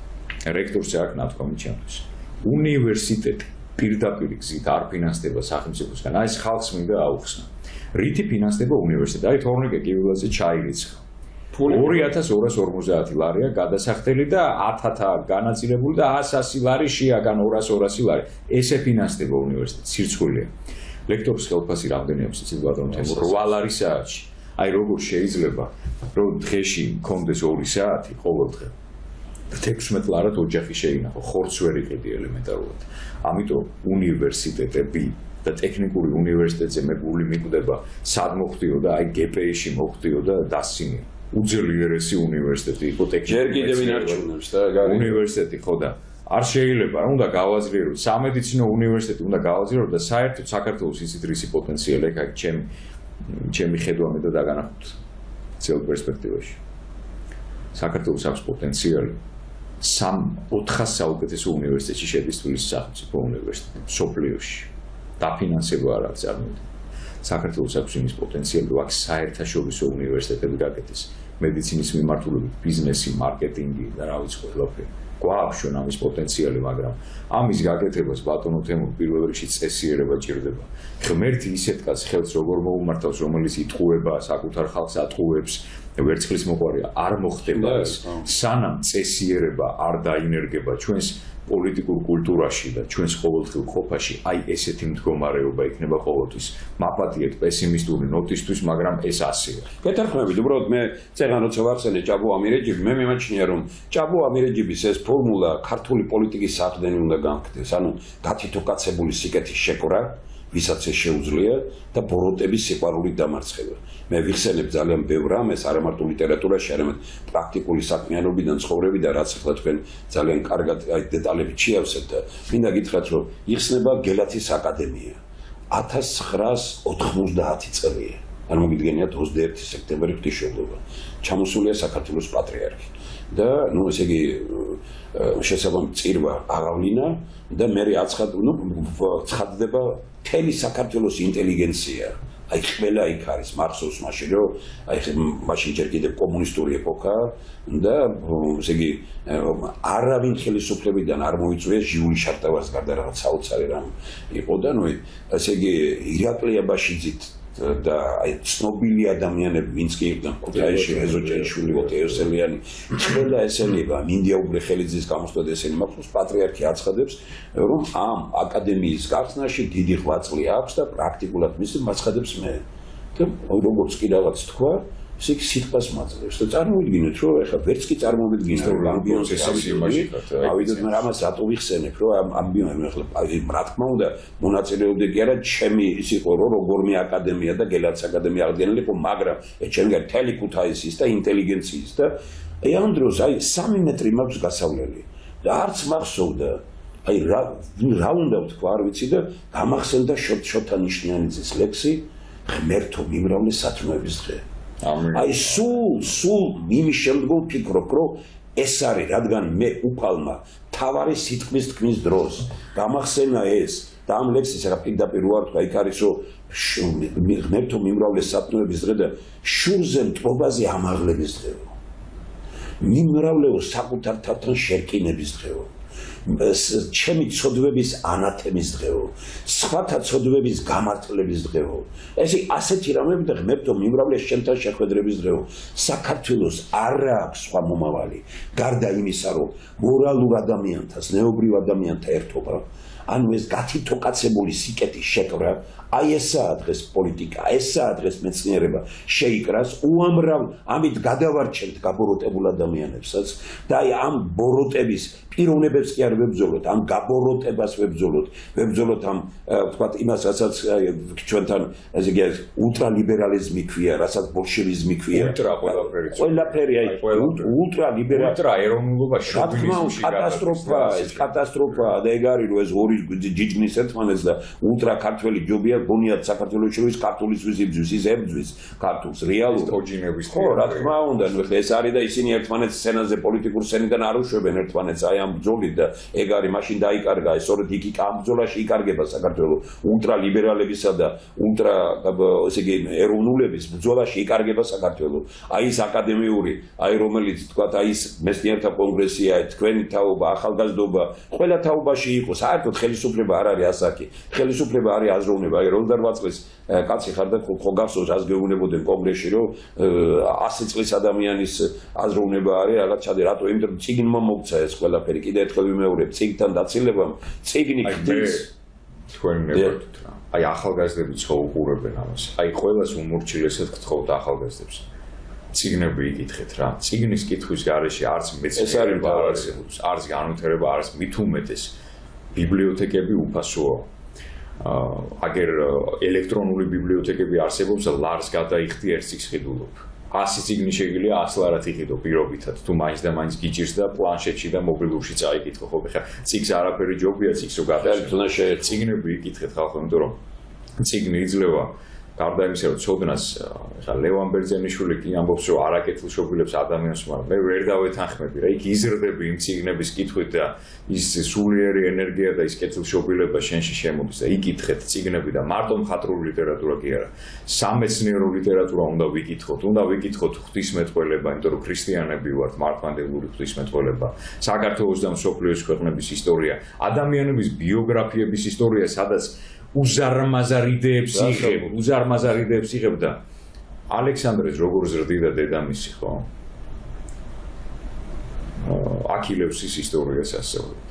რექტორს აქვს ნათქვამი ჩემთვის. უნივერსიტეტი პირდაპირ გზით არ ფინანსდება სახელმწიფოსგან. აი ეს ხალხს მინდა აუხსნა. რითი ფინანსდება უნივერსიტეტი? აი თორნიკე კივილაძე ჩაირიცხა. ორი ათას ორას ორმოცდაათი ლარია გადასახდელი და ათათა განაწილებული და ასი ლარი შეაგან ორას ორასი ლარი. ესე ფინანსდება უნივერსიტეტი, სირცხვილია. ლექტორის ხელფასი რამდენი აქვს იცით ბატონო თემურ? რვა ლარი საათში. აი როგორ შეიძლება რომ დღეში მქონდეს ორი საათი ყოველ დღე? თექვსმეტ ლარად ოჯახი შეინახო, ხორცს ვერ იყიდი ელემენტარულად. ამიტომ უნივერსიტეტები და ტექნიკური უნივერსიტეტზე მე გული მიკვდება სად მოხდიო და აი გპ-ში მოხდიო და დასცინი. უძლიერესი უნივერსიტეტი იყო ტექნიკური. ჯერ კიდევ ინარჩუნებს და უნივერსიტეტი ხო და არ შეიძლება, უნდა გავაზრიეროთ. სამედიცინო უნივერსიტეტი უნდა გავაზრიეროთ და საერთოდ საქართველოს იცით რისი პოტენციალი აქვს ჩემი ჩემი ხედვა მე და დაგანახოთ ძელ პერსპექტივაში. საქართველოს აქვს პოტენციალი სამ ოთხას საუკეთესო უნივერსიტეტში შედის თბილისის სახელმწიფო უნივერსიტეტი მსოფლიოში. დაფინანსება არ აქვს წარმოიდგინეთ. საქართველოს აქვს იმის პოტენციალი, რომ აქ საერთაშორისო უნივერსიტეტები გაკეთდეს. მედიცინის მიმართულებით, ბიზნესი, მარკეტინგი და რა ვიცი ყველაფერი. გვაქვს ჩვენ ამის პოტენციალი, მაგრამ ამის გაკეთებას ბატონო თემურ პირველ რიგში წესიერება ჭირდება. ღმერთი ისეთ კაცს ხელს როგორ მოუმართავს, რომელიც იტყუება, საკუთარ ხალხს ატყუებს, ვერცხლის მოყვარია, არ მოხდება ეს. სანამ წესიერება არ დაინერგება ჩვენს პოლიტიკურ კულტურაში და ჩვენს ყოველდღიურ ყოფაში, აი ესეთი მდგომარეობა იქნება ყოველთვის. მაპატიეთ პესიმისტური ნოტისთვის, მაგრამ ეს ასეა. გეთანხმებით, უბრალოდ მე წერან როცა ვახსენე ჭაბო ამირეჯიბი, მე მიმაჩნია რომ ჭაბო ამირეჯიბის ეს ფორმულა ქართული პოლიტიკის საყრდენი უნდა განხდეს. ანუ გათითოკაცებული სიკეთის შეკვრა, ვისაც ეს შეუძლია და ბოროტების სიყვარულით დამარცხება. მე ვიხსენებ ძალიან ბევრ რამეს, არა მარტო ლიტერატურაში, არამედ პრაქტიკული საქმიანობიდან, ცხოვრებიდან, რაც ახლა თქვენ ძალიან კარგად აი დეტალებით შეავსებთ და მინდა გითხრათ, რომ იხსნება გელათის აკადემია. ათას ცხრაას ოთხმოცდაათი წელია. არ მოგიდგენიათ ოცდაერთი სექტემბერი ღვთისმშობლობა. ჩამოსულია საქართველოს პატრიარქი. და ნუ ესე იგი შესაბამის წირვა აღავლინა და მე აცხად ნუ ცხადდება მთელი საქართველოს ინტელიგენცია. აი ყველა იქ არის მახსოვს მაშინ რომ აი მაშინ ჯერ კიდევ კომუნისტური ეპოქა და ესე იგი არავინ ხელისუფლებიდან არ მოიწვია ჟიული შარტავას გარდა რაღაც საოცარი რამ იყო და ნუ ესე იგი ირაკლი აბაშიძით და აი ცნობილი ადამიანები ვინც კი იყვნენ ქუთაისში რეზო ჭეიშვილი ოტეოსელიანი ყველა ესენია მინდია უგრეხელიძის გამოსვლად ესენი მახსოვს პატრიარქი აცხადებს რომ ამ აკადემიის გახსნაში დიდი ღვაწლი აქვს და პრაქტიკულად მისი მაცხადებს მე და როგორც კი რაღაც თქვა ისე სიტყვას მაძლევს და წარმოვიდგინეთ რომ ეხლა ვერც კი წარმოვიდგინეთ რომ ამბიონს ავიდოთ მე ამას რატო ვიხსენებ რომ ამ ამბიონს ეხლა რა თქმა უნდა მონაწილეობდი კი არა ჩემი ის იყო რომ როგორმე აკადემია და გელათის აკადემია აღდგენილი იყო მაგრამ ეს ჩემი თელი ქუთაისის და ინტელიგენციის და აი ამ დროს აი სამი მეტრი მაქვს გასავლელი და არც მახსოვდა აი რა რა უნდა ვთქვა არ ვიცი და გამახსენდა შოთა ნიშნიანიძის ლექსი ღმერთო მიმრავლე სათნოების დღე აი სულ სულ იმის შემდგომ ვფიქრობ რომ ეს არის რადგან მე უფალმა თავარი სიტყვის თქმის დროს გამახსენა ეს და ამ ლექსის რა პირდაპირ ვარ თქვა იქ არის რომ ღმერთო მიმრავლე სათნოების დღე და შურზე მტრობაზე ამაღლების დღეო მიმრავლეო საკუთარ თავთან შერკინების დღეო ჩემი ცოდვების ანათემის დღეო სხვათა ცოდვების გამართლების დღეო ესე ასეთი რამები და ღმერთო მიმრავლე შენთან შეხვედრების დღეო საქართველოს არ აქვს სხვა მომავალი გარდა იმისა რომ მორალურ ადამიანთა ზნეობრივ ადამიანთა ერთობა ანუ ეს გათითოკაცებული სიკეთის შეკრა აი ესაა დღეს პოლიტიკა ესაა დღეს მეცნიერება შეიკრას უამრავ ამით გადავარჩენთ გაბოროტებულ ადამიანებსაც და აი ამ ბოროტების პიროვნებებს კი არ ვებრძოლოთ ამ გაბოროტებას ვებრძოლოთ ვებრძოლოთ ამ თქვათ იმას რასაც ჩვენთან ესე იგი ულტრალიბერალიზმი ქვია რასაც ბოლშევიზმი ქვია ულტრა ყველაფერი ყველაფერი აი ულტრალიბერალ ულტრა ეროვნულობა შოვინიზმში კატასტროფა ეს კატასტროფა და ეგ არის რომ ეს ორი ორი ჯიჯნის ერთმანეთს და ულტრა ქართველი ჯობია გონიათ საქართველოს შორის ქართულისთვის იბძვის ის ებძვის ქართულს რეალურად თოჯინების ხო რა თქმა უნდა ნუ ეს არის და ისინი ერთმანეთს სცენაზე პოლიტიკურ სცენიდან არ უშვებენ ერთმანეთს აი ამ ბრძოლით და ეგ არის მაშინ დაიკარგა სწორედ იქ ამ ბრძოლაში ikარგება საქართველოს ულტრა ლიბერალებისა და ულტრა ესე იგი ეროვნულების ბრძოლაში ikარგება საქართველოს აი ეს აკადემიური აი რომელიც თქვა აი ეს მეცნიერთა კონგრესია თქვენი თაობა ახალგაზრდობა ყველა თაობაში იყო საერთოდ ხელისუფლება არ არის ასაკი ხელისუფლება არის აზროვნება აი ოცდაოთხ წლის კაცი ხარ და ხო გახსოვს რას გეუბნებოდნენ კონგრესში რომ ასი წლის ადამიანის აზროვნება არის რაღაც ჩადე რატო იმიტომ ციგნმა მოგცა ეს ყველაფერი კიდე ერთხელ ვიმეორებ ციგნთან დაცილებამ ციგნი ხდის თქვენი ნებართვით რა აი ახალგაზრდები ცხოვრობენ ამას აი ყველას უმორჩილესად გთხოვთ ახალგაზრდებს ციგნები იკითხეთ რა ციგნის კითხვის გარეშე არც მეცნიერება არ არსებობს არც განვითარება არც მით უმეტეს ბიბლიოთეკები უფასოა აგერ ელექტრონული ბიბლიოთეკები არსებობს ლარს გადაიხდი ერთ წიგნს ხიდულობ ასი ციგნი შეგიძლია ას ლარად იხიდო პირობითად თუ მაინც და მაინც გიჭირს და პლანშეტში და მობილურში წაიკითხო ხო ხა ციგს არაფერი ჯობია ციგსო გადაშე ციგნები იკითხეთ ხალხო იმიტომ რომ ციგნი იძლევა გარდა იმისა რომ ცოდნას ხა ლევან ბერძენიშვილი კი ამბობს რომ არაკეთილშობილებს ადამიანს მაგრამ მე ვერ დავეთანხმები რა იქ იზრდები იმ ციგნების კითხვით და ის სულიერი ენერგია და ის კეთილშობილება შენში შემოდის და იკითხეთ ციგნები და მარტო მხატვრული ლიტერატურა კი არა სამეცნიერო ლიტერატურა უნდა ვიკითხოთ უნდა ვიკითხოთ ღვთისმეტყველება იმიტომ რომ ქრისტიანები ვართ მართლმადიდებლური ღვთისმეტყველება საქართველოს და მსოფლიოს ქვეყნების ისტორია ადამიანების ბიოგრაფიების ისტორია სადაც უზარმაზარ იდეებს იღებ, უზარმაზარ იდეებს იღებ და ალექსანდრეს როგორ ზრდიდა დედამისი, ხო? აქილევსის ისტორიას ასწავლეთ.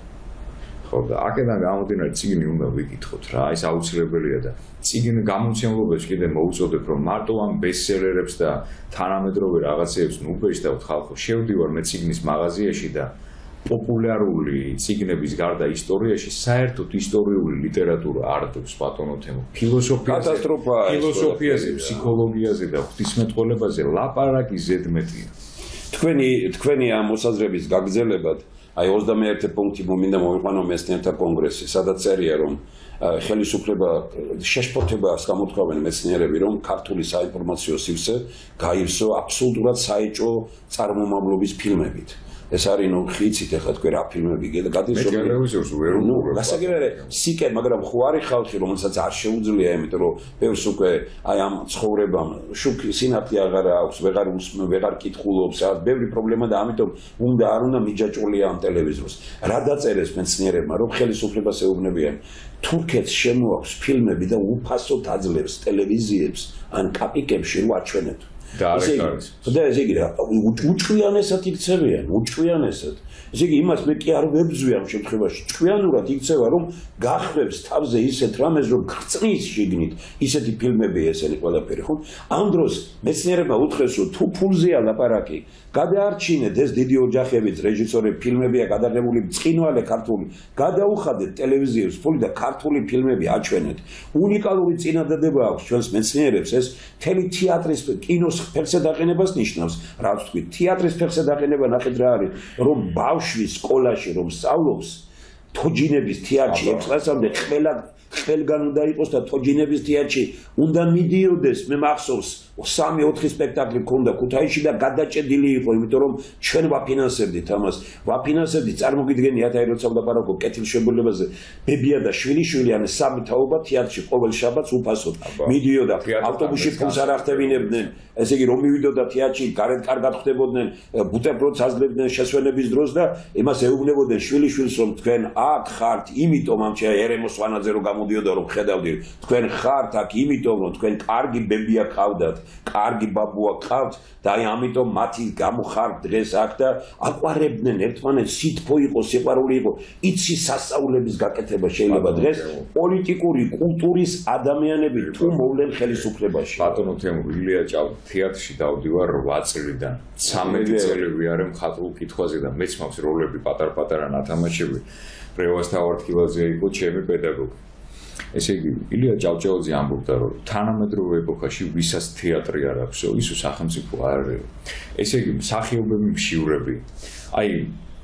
ხო და აქედან გამომდინარე ციგნი უნდა ვიკითხოთ რა, ეს აუცილებელია და ციგნი გამომცემლობებს კიდე მოუწოდებ რომ მარტო ამ ბესტსელერებს და თანამედროვე რაღაცეებს ნუბეშდავთ ხალხო, შევდივარ მე ციგნის მაღაზიაში და პოპულარული ციგნების გარდა ისტორიაში საერთოდ ისტორიული ლიტერატურა არ დებს ბატონო თემო ფილოსოფიაზე ფილოსოფიაზე ფსიქოლოგიაზე და ღვთისმეტყველებაზე ლაპარაკი ზედმეტია თქვენი თქვენი ამ მოსაზრების გაგრძელებად აი ოცდამეერთე პუნქტი მომინდა მოვიყვანო მეცნიერთა კონგრესში სადაც წერია რომ ხელისუფლება შეშფოთებას გამოთქვამენ მეცნიერები რომ ქართული საინფორმაციო სივრცე გაივსო აბსოლუტურად საეჭვო წარმომავლობის ფილმებით ეს არის ნუ ხიცით ახლა თქვენ რა ფილმები გადის რომ მე ტელევიზორს ვერ უყურებ გასაგებია სიკე მაგრამ ხო არის ხალხი რომელსაც არ შეუძლია იმიტომ რომ ბევრს უკვე აი ამ ცხოვრებამ შუქი სინათლე აღარ აქვს ვეღარ ვეღარ კითხულობს რა ბევრი პრობლემა და ამიტომ უნდა არ უნდა მიჯაჭვულია ამ ტელევიზორს რა დაწერეს მეცნიერებმა რომ ხელისუფლებას ეუბნებიან თურქეთს შემოაქვს ფილმები და უფასოდ აძლევს ტელევიზიებს ან კაპიკებში რო აჩვენებთ და არის არის და ესე იგი რა უჭკვიანესად იქცევიან უჭკვიანესად ესე იგი იმას მე კი არ ვებძვი ამ შემთხვევაში ჭკვიანურად იქცევა რომ გახმებს თავზე ისეთ რამეს რომ გწნის შიგნით ისეთი ფილმები ესენი ყველაფერი ხო ამ დროს მეცნიერებმა უთხრეს რომ თუ ფულზეა ლაპარაკი გადაარჩინეთ ეს დიდი ოჯახებიც რეჟისორები ფილმებია გადაღებული წყინვალე ქართული გადაუხადეთ ტელევიზიებს ფული და ქართული ფილმები აჩვენეთ უნიკალური წინადადება აქვს ჩვენს მეცნიერებს ეს მთელი თეატრის კინოს ფეხზე დაყენებას ნიშნავს რაც თქვი თეატრის ფეხზე დაყენება ნახეთ რა არის რომ ბავშვი სკოლაში რომ სწავლობს თოჯინების თეატრში ექვს კლასამდე ყველა ყველგან უნდა იყოს და თოჯინების თეატრში უნდა მიდიოდეს მე მახსოვს სამი ოთხი სპექტაკლი მქონდა ქუთაისში და გადაჭედილი იყო იმიტომ რომ ჩვენ ვაფინანსებდით ამას ვაფინანსებდით წარმოგიდგენიათ აი როცა ვლაპარაკობ კეთილშობილებაზე ბებია და შვილიშვილი ან სამი თაობა თეატრში ყოველ შაბათს უფასოდ მიდიოდა ავტობუსში ფულს არ ახტევინებდნენ ესე იგი რომ მივიდოდა თეატრში გარეთ კარგად ხდებოდნენ ბუტებროდს აძლევდნენ შესვენების დროს და იმას ეუბნებოდნენ შვილიშვილს რომ თქვენ აქ ხართ იმიტომ ამ ერემოს ვანაძე რომ გამოდიოდა რომ ხედავდი თქვენ ხართ აქ იმიტომ რომ თქვენ კარგი ბებია ყავდათ კარგი ბაბუა ყავთ და აი ამიტომ მათი გამოხარ დღეს აქ და აყვარებდნენ ერთმანეთს სითფო იყო სიყვარული იყო იცი სასწაულების გაკეთება შეიძლება დღეს პოლიტიკური კულტურის ადამიანები თუ მოვლენ ხელისუფლებაში ბატონო თემური ილია ჭავ თეატრში დავდივარ რვა წლიდან ცამეტი წელი ვიარე მხატვრულ კითხვაზე და მეც მაქვს როლები პატარ-პატარა ნათამაშები რევასთან ვარტკილაძე იყო ჩემი პედაგოგი ესე იგი ილია ჭავჭავაძე ამბობდა რომ თანამედროვე ეპოქაში ვისაც თეატრი არ აქვს ისო სახელმწიფო არ არის ესე იგი მსახიობები მშივრები აი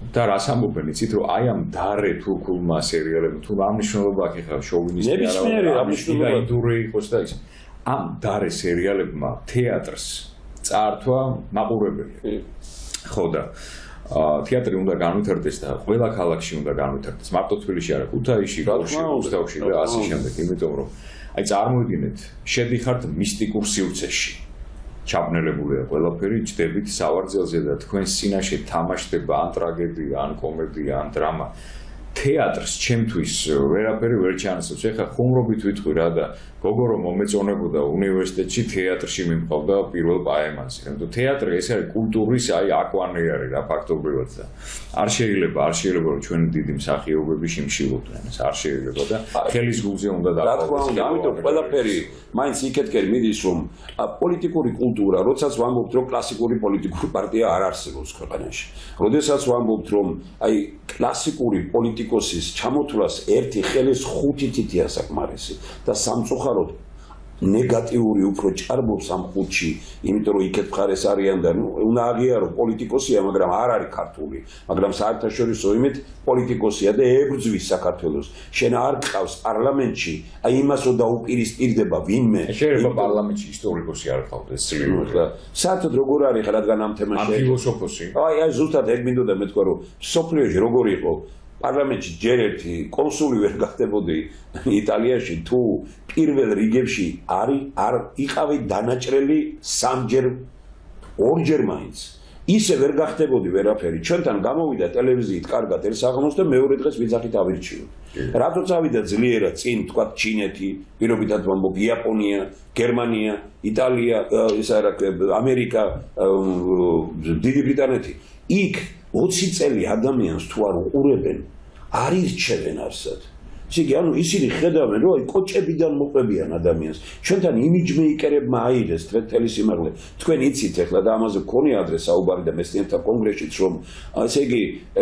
და რას ამბობენ იცით რომ აი ამ დარე თურქულმა სერიალებმა თუ რა მნიშვნელობა აქვს ხა შოვილნისტი არა ამიშნობა ინდური იყოს და ის ამ დარე სერიალებმა თეატრს წაართვა მაყურებელი ხო და თეატრი უნდა განვითარდეს და ყველა ქალაქში უნდა განვითარდეს მარტო თბილისში არა ქუთაისში ბაქოში რუსთავში და ასე შემდეგ იმიტომ რომ აი წარმოიდგინეთ შედიხართ მისტიკურ სივრცეში ჩაბნელებულია ყველაფერი ჯდებით სავარძელზე და თქვენ სინაში თამაშდება ან ტრაგედია ან კომედია ან დრამა თეატრს ჩემთვის ვერაფერი ვერ ჩანსობს ეხლა ხუმრობით ვიტყვი რა და გოგო რომ მომეწონებოდა უნივერსიტეტში თეატრში მიმყავდა პირველ პაემანზე იმიტომ თეატრი ეს არის კულტურის აი აკვანი არის რა ფაქტობრივად და არ შეიძლება არ შეიძლება რომ ჩვენი დიდი მსახიობები შიმშილობდნენ ეს არ შეიძლება და ხელის გულზე უნდა დაყოს რა ამიტომ ყველაფერი მაინც იქეთკენ მიდის რომ პოლიტიკური კულტურა როდესაც ვამბობთ რომ კლასიკური პოლიტიკური პარტია არ არსებობს ქვეყანაში როდესაც ვამბობთ რომ აი კლასიკური პოლიტიკოსის ჩამოთვლას ერთი ხელის ხუთი თითია საკმარისი და სამწუხაროდ ნეგატიური უფრო ჭარბობს ამ ხუთში იმიტომ რომ იქეთ მხარეს არიან და უნდა აღიარო პოლიტიკოსია მაგრამ არ არის ქართული მაგრამ საერთაშორისო იმით პოლიტიკოსია და ებრძვის საქართველოს შენ არ გყავს პარლამენტში აი იმას რომ დაუპირისპირდება ვინმე შეიძლება პარლამენტში ისტორიკოსი არ გყავდეს ძლიერად და საერთოდ როგორ არის ხა რადგან ამ თემაში ამ ფილოსოფოსი აი აი ზუსტად ეგ მინდოდა მეთქვა რომ სოფლიოში როგორ იყო პარლამენტში ჯერ ერთი კონსული ვერ გახდებოდი იტალიაში თუ პირველ რიგებში არის არ იყავი დანაჭრელი სამჯერ ორჯერ მაინც ისე ვერ გახდებოდი ვერაფერი ჩვენთან გამოვიდა ტელევიზიით კარგად ერთ საღამოს და მეორე დღეს ვიძახით ავირჩიოთ რატო წავიდა ძლიერად წინ თქვა ჩინეთი პირობითად ვამბობ იაპონია გერმანია იტალია ის არა ამერიკა დიდი ბრიტანეთი იქ ოცი წელი ადამიანს თუ არ უყურებენ არ ირჩევენ არსად ისე იგი ანუ ისინი ხედავენ რომ აი კოჭებიდან მოყვებიან ადამიანს ჩვენთან იმიჯმეიკერებმა აიღეს თეთრი სიმაღლე თქვენ იცით ახლა და ამაზე გქონია ადრე საუბარი და მეცნიერთა კონგრესშიც რომ ესე იგი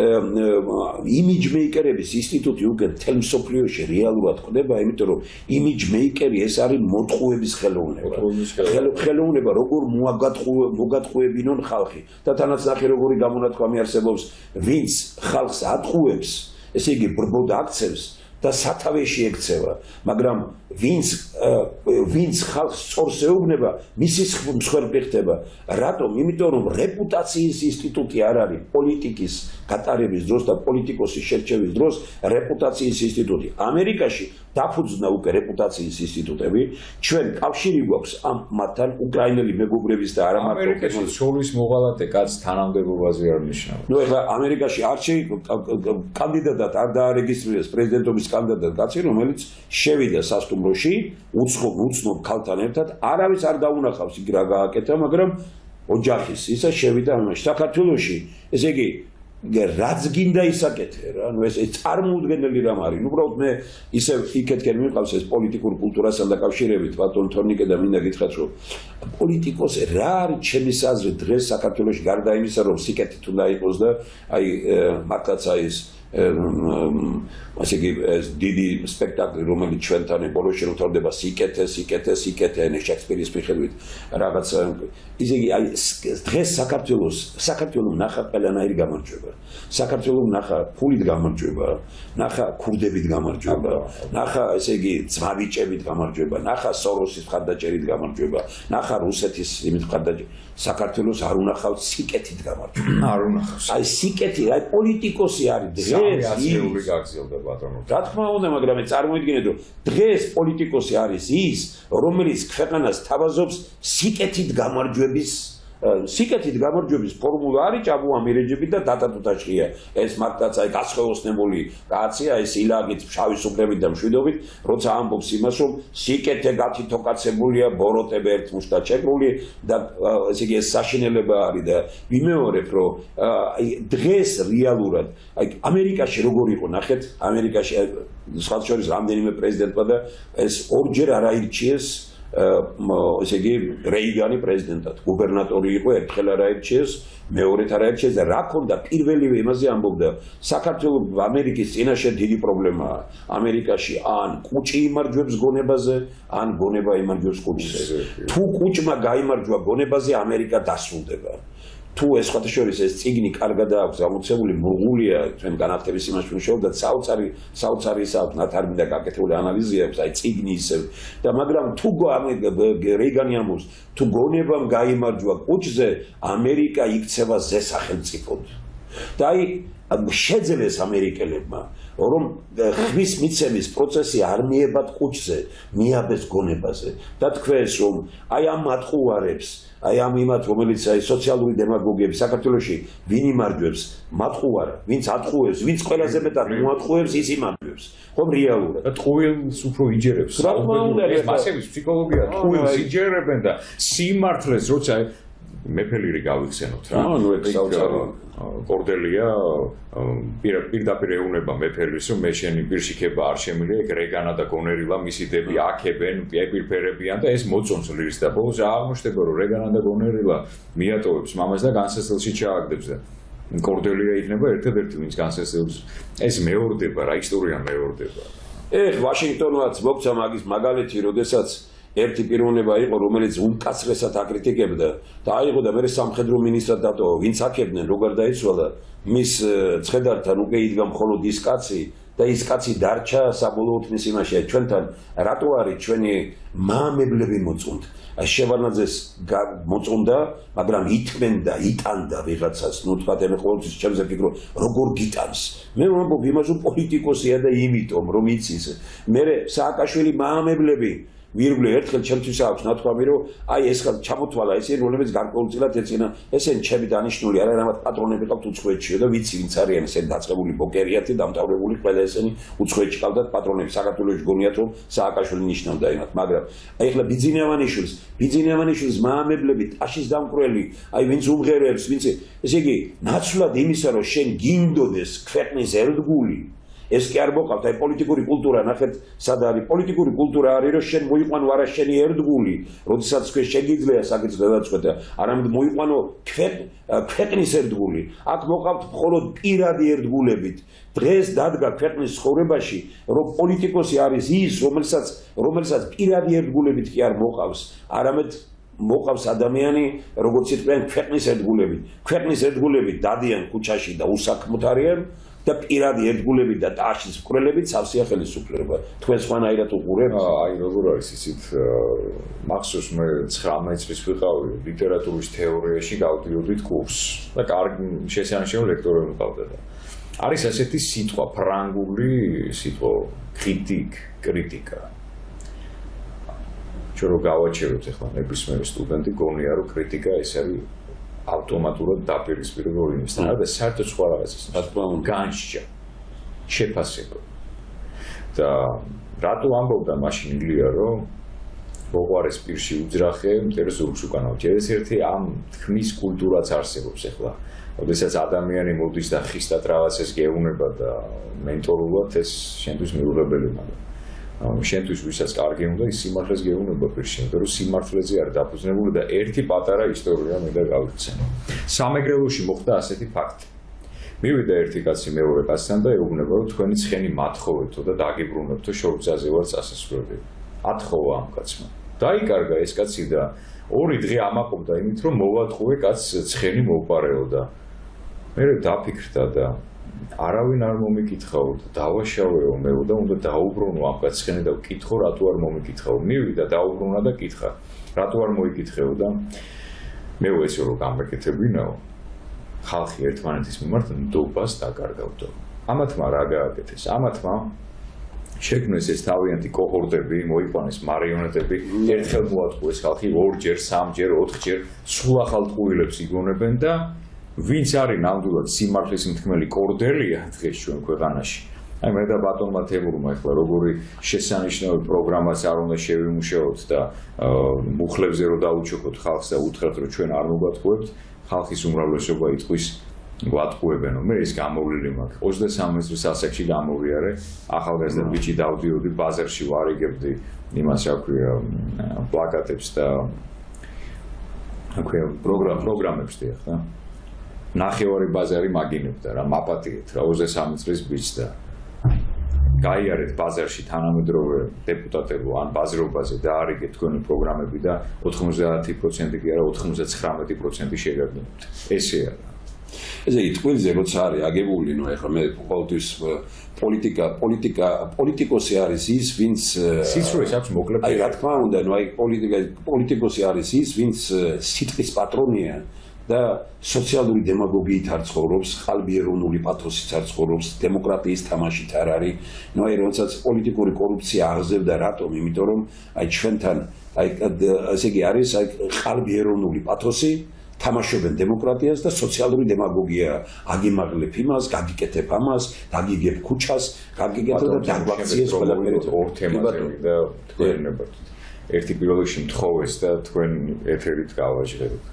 იმიჯმეიკერების ინსტიტუტი უკვე თელ მსოფლიოში რეალურად ხდება იმიტომ რომ იმიჯმეიკერი ეს არის მოტყუების ხელოვნება ხელოვნება როგორ მოგატყუებინონ ხალხი და თანაც ნახე როგორი გამონათქვამი არსებობს ვინც ხალხს ატყუებს ესე იგი ბრბოდ აქცევს და სათავეში ექცევა მაგრამ ვინც ვინც ხალხს სწორს ეუბნება მისი მსხვერპლი ხდება რატომ იმიტომ რომ რეპუტაციის ინსტიტუტი არ არის პოლიტიკის გატარების დროს და პოლიტიკოსის შერჩევის დროს რეპუტაციის ინსტიტუტი ამერიკაში დაფუძნა უკვე რეპუტაციის ინსტიტუტები ჩვენ კავშირი გვაქვს ამ მათთან უკრაინელი მეგობრების და არა მარტო ამერიკაში სოლის მოღალატე კაც თანამდებობაზე არ ნიშნავს ნუ ეხლა ამერიკაში არ შეიქმნა კანდიდატად არ დაარეგისტრირეს პრეზიდენტობის კანდიდატად კაცი რომელიც შევიდა სასტუმროში უცხო უცნობ ქალთან ერთად არავის არ დაუნახავს იქ რა გააკეთა მაგრამ ოჯახის ისა შევიდა ამაში საქართველოში ესე იგი რაც გინდა ისაკეთე რა ნუ ეს წარმოუდგენელი რამ არის ნუ უბრალოდ მე ისე იქეთკენ მიყვავს ეს პოლიტიკურ კულტურასთან დაკავშირებით ბატონ თორნიკე და მინდა გითხრათ რომ პოლიტიკოსი რა არის ჩემის აზრით დღეს საქართველოში გარდა იმისა რომ სიკეთით უნდა იყოს და აი მართლაც აი ეს ასე იგი ეს დიდი სპექტაკლი რომელიც ჩვენთან ბოლოში როთორდება სიკეთე სიკეთე სიკეთე შექსპირის მიხედვით რაღაც ისე იგი აი დღეს საქართველოს საქართველოს ნახა ყველანაირი გამარჯვება საქართველოს ნახა ფულით გამარჯვება ნახა ქურდებით გამარჯვება ნახა ესე იგი ძმაბიჭებით გამარჯვება ნახა სოროსის მხარდაჭერით გამარჯვება ნახა რუსეთის იმით მხარდაჭერით საქართველოს არ უნახავს სიკეთით გამარჯვება არ უნახავს აი სიკეთი აი პოლიტიკოსი არის დღეს აციური გაგზელდა ბატონო რა თქმა უნდა მაგრამ წარმოიდგინეთ რომ დღეს პოლიტიკოსი არის ის რომელიც ქვეყანას თავაზობს სიკეთით გამარჯვების სიკეთით გამარჯვების ფორმულა არის ჭაბუა მირეჯები და დატატუტაშხია ეს მართლაც აი გასხოვოსნებული კაცია ეს ილაგით შავი სუფრებით და მშვიდობით როცა ამბობს იმას რომ სიკეთე გათითოკაცებულია ბოროტები ერთ მუშტად შეკრული და ესე იგი ეს საშინელება არის და ვიმეორებ რომ აი დღეს რეალურად აი ამერიკაში როგორ იყო ნახეთ ამერიკაში სხვა შორის რამდენიმე პრეზიდენტმა და ეს ორჯერ არ აირჩიეს ესე იგი რეიგანი პრეზიდენტად გუბერნატორი იყო ერთხელ არ აირჩიეს მეორედ არ აირჩიეს და რა ქონდა პირველივე იმაზე ამბობდა საქართველოს ამერიკის წინაშე დიდი პრობლემაა ამერიკაში ან კუჭი იმარჯვებს გონებაზე ან გონება იმარჯვებს კუჭზე თუ კუჭმა გაიმარჯვა გონებაზე ამერიკა დასრულდება თუ ეს სხვათა შორის ეს წიგნი კარგად აქვს გამოცემული, მრღულია ჩვენ განათლების იმაში მუშაობ და საოცარი საოცარი ის აქვს ნათარგმნი და გაკეთებული ანალიზი აქვს, აი წიგნი ისევ და მაგრამ თუ რეიგანი ამბობს, თუ გონებამ გაიმარჯვა კუჭზე, ამერიკა იქცევა ზესახელმწიფოდ. და აი შეძლეს ამერიკელებმა რომ ხმის მიცემის პროცესი არ მიებათ კუჭზე, მიაბეს გონებაზე და თქვენს რომ აი ამ მატყუარებს, აი ამ იმათ რომელიც აი სოციალური დემაგოგიები საქართველოში ვინ იმარჯვებს, მატყუარა, ვინც ატყუებს, ვინც ყველაზე მეტად მოატყუებს, ის იმარჯვებს. ხომ რეალურად. და ტყუილს უფრო იჯერებს. რა თქმა უნდა, ეს მასების ფსიქოლოგია ტყუილს იჯერებენ და სიმართლეს როცა მეფელირი გავიხსენოთ რა. ანუ ეგ საოცარი კორდელია პირდაპირ ეუნება მეფელის რომ მე შენი პირშიქება არ შემიძლია, ეგ რეგანა და გონერილა მისი დები აქებენ, ეპირფერებიან და ეს მოწონს ლირის და ბოლოს აღმოჩნდება რომ რეგანა და გონერილა მიატოვებს მამას და განსასწრელში ჩააგდებს და კორდელია იქნება ერთადერთი ვინც განსასწრებს. ეს მეორდება რა, ისტორია მეორდება. ეხ ვაშინგტონმაც მოგცა მაგის მაგალითი, როდესაც ერთი პიროვნება იყო, რომელიც უმკაცრესად აკრიტიკებდა და აიღო და მე სამხედრო მინისტრად დატოვა, ვინც აქებდნენ, როგორ დაიცვალა, მის ცხედართან უკვე იდგა მხოლოდ ის კაცი და ის კაცი დარჩა საბოლოოდ მის იმაში, ჩვენთან რატო არის ჩვენი მაამებლები მოწონთ. აი შევარნაძეს მოწონდა, მაგრამ ითმენდა, იტანდა ვიღაცას, ნუ თქვა მე ყოველთვის ჩემზე ფიქრო, როგორ გიტანს. მე ვამბობ იმას რომ პოლიტიკოსია და იმიტომ რომ იცის. მე სააკაშვილი მაამებლები ვირგვლე ერთხელ ჩემთვის აქვს ნათქვამი რომ აი ეს ხალ ჩამოთვალა ესენი რომლებიც გარკვეულწილად ეცენა ესენი ჩემი დანიშნული არა რამაც პატრონები ყავთ უცხოეთში და ვიცი ვინც არიან ესენი დაწყებული ბოკერიათი დამთავრებული ყველა ესენი უცხოეთში ყავდათ პატრონები საქართველოში გონიათ რომ სააკაშვილი ნიშნავდა იმათ მაგრამ აი ახლა ბიძინევანიშვილს ბიძინევანიშვილს მაამებლები ტაშის დამკვრელი აი ვინც უმღერებს ვინც ესე იგი ნაცვლად იმისა რომ შენ გინდოდეს ქვეყნის ერთგული ეს კი არ მოყავთ აი პოლიტიკური კულტურა ნახეთ სად არის პოლიტიკური კულტურა არის რომ შენ მოიყვანო არა შენი ერთგული როდესაც თქვენ შეგიძლია საკითხს გადაწყვეტა არამედ მოიყვანო ქვეყნის ერთგული აქ მოყავთ მხოლოდ პირადი ერთგულებით დღეს დადგა ქვეყნის ცხოვრებაში რომ პოლიტიკოსი არის ის რომელსაც რომელსაც პირადი ერთგულებით კი არ მოყავს არამედ მოყავს ადამიანი როგორც იტყვიან ქვეყნის ერთგულებით ქვეყნის ერთგულებით დადიან ქუჩაში და უსაქმოდ არიან და პირადი ერთგულებით და ტაშის მკვლელებით სავსეა ხელისუფლება. თქვენ სხვანაირად უყურებთ? აი როგორ არის ისიც მახსოვს მე ცხრამეტ წლის ვიყავი ლიტერატურის თეორიაში გავდიოდით კურსს და კარგი შესანიშნავი ლექტორები მყავდა და არის ასეთი სიტყვა ფრანგული სიტყვა კრიტიკ კრიტიკა ჩვენ რო გავაჩეროთ ახლა ნებისმიერი სტუდენტი გონია რომ კრიტიკა ეს არის ავტომატურად დაპირისპირებული იმისთან და საერთოდ სხვა რაღაცას განსჯა შეფასება და რატო ამბობდა მაშინ ილია რომ მოყვარეს პირში უძრახე მტერ ზურგს უკანავ ერთ-ერთი ამ თქმის კულტურაც არსებობს ახლა როდესაც ადამიანი მოდის და ხისტად რაღაცას გეუბნება და მენტორულად ეს შენთვის მიუღებელი მაგრამ შენთვის ვისაც კარგი უნდა ის სიმართლეს გეუბნება პირში, იმიტომ რომ სიმართლეზე არ დაფუძნებული და ერთი პატარა ისტორია მე და გავიხსენო. სამეგრელოში მოხდა ასეთი ფაქტი. მივიდა ერთი კაცი მეორე კაცთან და ეუბნება რომ თქვენი ცხენი მათხოვეთო და დაგიბრუნებთო შორგზაზე ვარ წასასვლელი. ათხოვა ამ კაცმა. დაიკარგა ეს კაცი და ორი დღე ამაყობდა იმით რომ მოვატყუე კაცს ცხენი მოვპარეო და მე დაფიქრდა და არავინ არ მომიკითხაო და დავაშავეო მეო და უნდა დაუბრუნო ამ კაცხენი და ვკითხო რატო არ მომიკითხაო მივიდა დაუბრუნა და კითხა რატო არ მოიკითხეო და მეო ესე რომ გამეკეთებინაო ხალხი ერთმანეთის მიმართ ნდობას დაკარგავდო ამათმა რა გააკეთეს ამათმა შექმნეს ეს თავიანთი კოჰორტები მოიყვანეს მარიონეტები ერთხელ მოატყუეს ხალხი ორჯერ სამჯერ ოთხჯერ სულ ახალ ტყუილებს იგონებენ და ვინც არის ნამდვილად სიმართლის მთქმელი კორდელია დღეს ჩვენ ქვეყანაში. აი მე და ბატონმა თემურმა ახლა როგორი შესანიშნავი პროგრამაც არ უნდა შევიმუშაოთ და მუხლებზე რომ დაუჩოქოთ ხალხს და უთხრათ რომ ჩვენ არ მოგატყუებთ, ხალხის უმრავლესობა იტყვის გვატყუებენო. მე ის გამოვლილი მაქვს. ოცდასამი წლის ასაკში გამოვიარე, ახალგაზრდა ბიჭი დავდიოდი ბაზარში ვარიგებდი იმას რა ქვია პლაკატებს და რა ქვია პროგრამ პროგრამებს დიახ და ნახევარი ბაზარი მაგინებდა რა მაპატიეთ რა ოცდასამი წლის ბიჭს და გაიარეთ ბაზარში თანამედროვე დეპუტატებო ან ბაზრობაზე და არიგეთ თქვენი პროგრამები და ოთხმოცდაათი პროცენტი კი არა ოცდამოცდაათი პროცენტი შეგაგნებთ. ესე არა. ესე იგი ტყუილზე როცა არის აგებული, ნუ ეხლა მე ყოველთვის პოლიტიკა, პოლიტიკა, პოლიტიკოსი არის ის, ვინც სიცრუეს აქვს მოკლე. აი რა თქმა უნდა, ნუ აი პოლიტიკა, პოლიტიკოსი არის ის, ვინც სიტყვის პატრონია და სოციალური დემაგოგიით არ ცხოვრობს, ხალბიეროვნული პათოსით არ ცხოვრობს, დემოკრატიის თამაშით არ არის. ნუ აი როდესაც პოლიტიკური კორუფცია აღზევდა რატომ? იმიტომ რომ აი ჩვენთან აი ესე იგი არის აი ხალბიეროვნული პათოსი თამაშობენ დემოკრატიას და სოციალური დემაგოგია აგიმაღლებ იმას, გაგიკეთებ ამას, გაგიგებ ქუჩას, გაგიგებ და დაგვაქციეს ყველაფერი ორ თემაზე და თქვენებად. ერთი პირველ რიგში მთხოვეს და თქვენ ეთერით გავაჟღეროთ.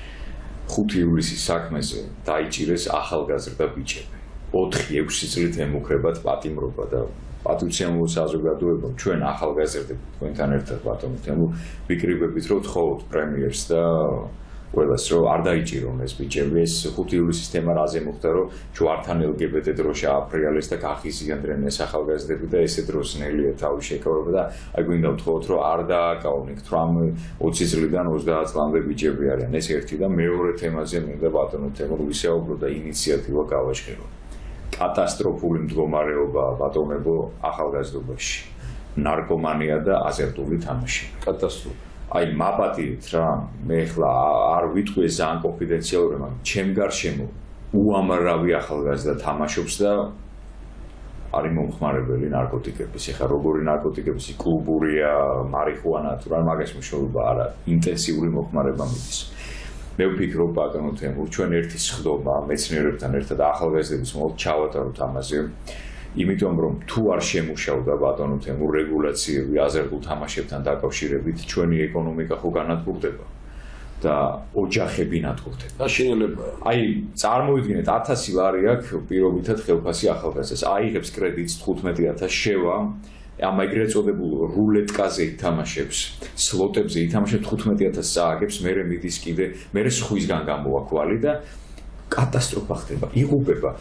ხუთი ივლისის საქმეზე დაიჭირეს ახალგაზრდა ბიჭები. ოთხი ექვსი წლით ემუქრებათ პატიმრობა და პატრიციამულ საზოგადოებამ ჩვენ ახალგაზრდები თქვენთან ერთად ბატონო თემო ვიკრიბებით რომ თხოვოთ პრემიერს და ყველას რომ არ დაიჭირონ ეს ბიჭები ეს ხუთი ივლისის თემა რაზე მოხდა რომ ჯვართან ელგებეტე დროშა აფრიალეს და გახიზიანდნენ ეს ახალგაზრდები და ესე დროს ნელია თავი შეკავება და აი გვინდა ვთხოვოთ რომ არ დააკავონ იქ ოცი წლიდან ოცდაათ წლამდე ბიჭები არიან ეს ერთი და მეორე თემაზე მინდა ბატონო თემო ვისაუბრო და ინიციატივა გავაჟღერო კატასტროფული მდგომარეობა ბატონებო ახალგაზრდობაში ნარკომანია და აზერტული თამაში კატასტროფა აი მაპატიეთ რა მე ხლა არ ვიტყვი ეს ძალიან კონფიდენციალური მაგრამ ჩემ გარშემო უამრავი ახალგაზრდა თამაშობს და არის მომხმარებელი ნარკოტიკების ეხლა როგორი ნარკოტიკების კლუბურია მარიხუანა თუ რა მაგას მშობლობა არა ინტენსიური მოხმარება მიდის მე ვფიქრობ ბატონო თემურ ჩვენ ერთი სხდომა მეცნიერებთან ერთად ახალგაზრდების მოვალ ჩავატაროთ ამაზე იმიტომ რომ თუ არ შემუშავდა ბატონო თემურ რეგულაციები აზერტულ თამაშებთან დაკავშირებით ჩვენი ეკონომიკა ხო განადგურდება და ოჯახები ნადგურდება დაშინელება აი წარმოიდგინეთ ათასი ლარი აქვს პირობითად ხელფასი ახალგაზრდას აიღებს კრედიტს თხუთმეტი ათასი შევა ამ ეგრეთ წოდებულ რულეტკაზე ითამაშებს სლოტებზე ითამაშებს თხუთმეტი ათასი წააგებს მერე მიდის კიდე მერე სხვისგან გამოვაქვალი და კატასტროფა ხდება იღუპება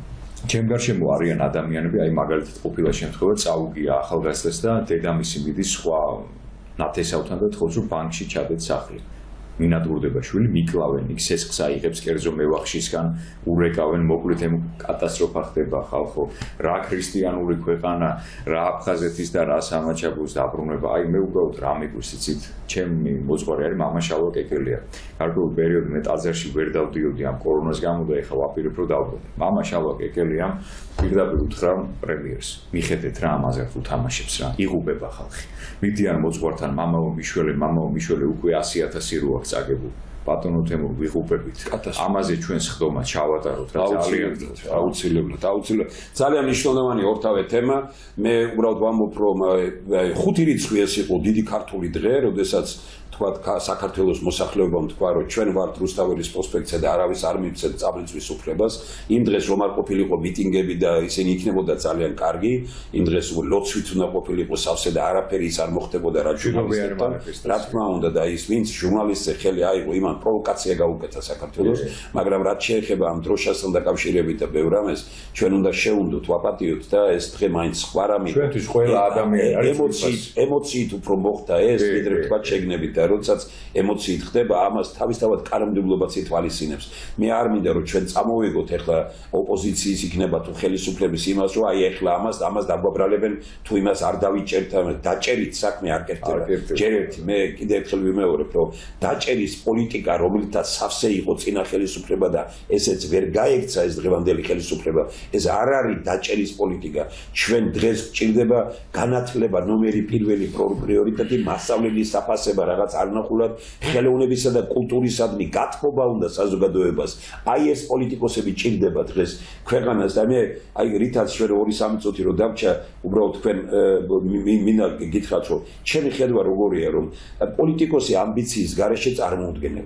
ჩემ გარშემო არიან ადამიანები, აი მაგალითად ყოფილა შემთხვევა წაუგია ახალგაზრდას და დედამისი მიდის სხვა ნათესავთან და თხოვს რომ ბანკში ჩადეთ სახლი. მინადგურდება შვილი, მიკლავენ იქ სესხს აიღებს კერძო მევახშისგან, ურეკავენ, მოკლედ ემ კატასტროფა ხდება ხალხო. რა ქრისტიანული ქვეყანა, რა აფხაზეთის და რა სამაჩაბლოს დაბრუნება. აი მე უბრალოდ რა მიგვს იცით, ჩემი მოძღვარი არის მამა შალვა კეკელია. გარკვეულ პერიოდში მე ტაძარში ვერ დავდიოდი ამ კორონას გამო და ეხლა ვაპირებ რომ დავბრუნდე. მამა შალვა კეკელიამ პირდაპირ უთხრა პრემიერს. მიხედეთ რა ამაზე თუ თამაშებს რა. იღუპება ხალხი. მიდიან მოძღვართან მამაო მიშველე, მამაო მიშველე უკვე ასი ათასი რო აქვს წაგებულ. ბატონო თემურ ვიღუპებით. ამაზე ჩვენ სხდომა ჩავატაროთ რა ძალიან აუცილებლად, აუცილებლად. ძალიან მნიშვნელოვანი ორთავე თემა. მე უბრალოდ ვამბობ რომ ხუთი რიცხვი ეს იყო დიდი ქართული დღე, როდესაც თქვათ საქართველოს მოსახლეობამ თქვა რომ ჩვენ ვართ რუსთაველის პროსპექტზე და არავის არ მივცეთ წაბლიწვის უფლებას. იმ დღეს რომ არ ყოფილიყო მიტინგები და ისინი იქნებოდა ძალიან კარგი. იმ დღეს ლოცვით უნდა ყოფილიყო სავსე და არაფერი ის არ მოხდებოდა რა ჟურნალისტებთან. რა თქმა უნდა და ის ვინც ჟურნალისტზე ხელი აიღო იმან პროვოკაცია გაუკეთა საქართველოს, მაგრამ რაც შეეხება ამ დროშასთან დაკავშირებით და ბევრ ამას ჩვენ უნდა შევუნდოთ, ვაპატიოთ და ეს დღე მაინც სხვა რამე ჩვენთვის ყველა ადამიანი არის ემოციით, ემოციით უფრო მოხდა ეს, ვიდრე თქვა შეგნებით და როდესაც ემოციით ხდება, ამას თავისთავად კანონმდებლობაც ითვალისწინებს. მე არ მინდა რომ ჩვენ წამოვიგოთ ეხლა ოპოზიციის იქნება თუ ხელისუფლების იმას, რომ აი ეხლა ამას ამას დაგვაბრალებენ, თუ იმას არ დავიჭერთ, დაჭერით საქმე არ კეთდება. ჯერ ერთი მე კიდე ერთხელ ვიმეორებ, რომ დაჭერის პოლიტიკა, რომელთაც სავსე იყო წინა ხელისუფლება და ესეც ვერ გაექცა ეს დღევანდელი ხელისუფლება, ეს არ არის დაჭერის პოლიტიკა. ჩვენ დღეს გჭირდება განათლება ნომერი პირველი პრიორიტეტი, მასწავლებლის საფასება რაღაც არნახულად ხელოვნებისა და კულტურისადმი გათბობა უნდა საზოგადოებას. აი ეს პოლიტიკოსები ჭირდება დღეს ქვეყანას და მე აი რითაც ჩვენ ორი სამი წუთი რო დავჭა, უბრალოდ თქვენ მინდა გითხრათ, რომ ჩემი ხედვა როგორია, რომ პოლიტიკოსი ამბიციის გარეშე წარმოუდგენელია.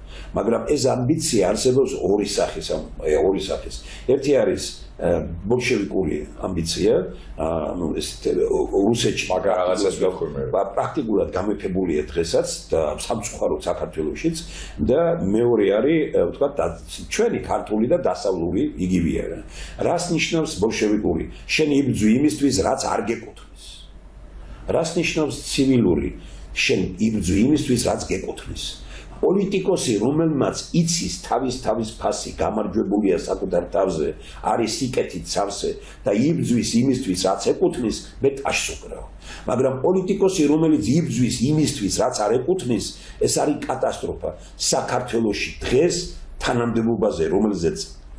მაგრამ ეს ამბიცია არსებობს ორი სახის, ორი სახის. ერთი არის ბოლშევიკური ამბიცია, ანუ ეს რუსეთში მაგრამ რაღაცას გვაქვემერა. პრაქტიკულად გამეფებულია დღესაც და სამწუხაროდ საქართველოშიც და მეორე არის, ვთქვათ, ჩვენი ქართული და დასავლური იგივეა. რას ნიშნავს ბოლშევიკური? შენ იბრძვი იმისთვის, რაც არ გეკუთვნის. რას ნიშნავს ცივილური? შენ იბრძვი იმისთვის, რაც გეკუთვნის. პოლიტიკოსი, რომელმაც იცის თავის თავის ფასი, გამარჯვებულია საკუთარ თავზე, არის სიკეთით სავსე და იბრძვის იმისთვის, რაც ეკუთვნის, მე ტაშს უკრავ. მაგრამ პოლიტიკოსი, რომელიც იბრძვის იმისთვის, რაც არ ეკუთვნის, ეს არის კატასტროფა. საქართველოში დღეს თანამდებობაზე, რომელზეც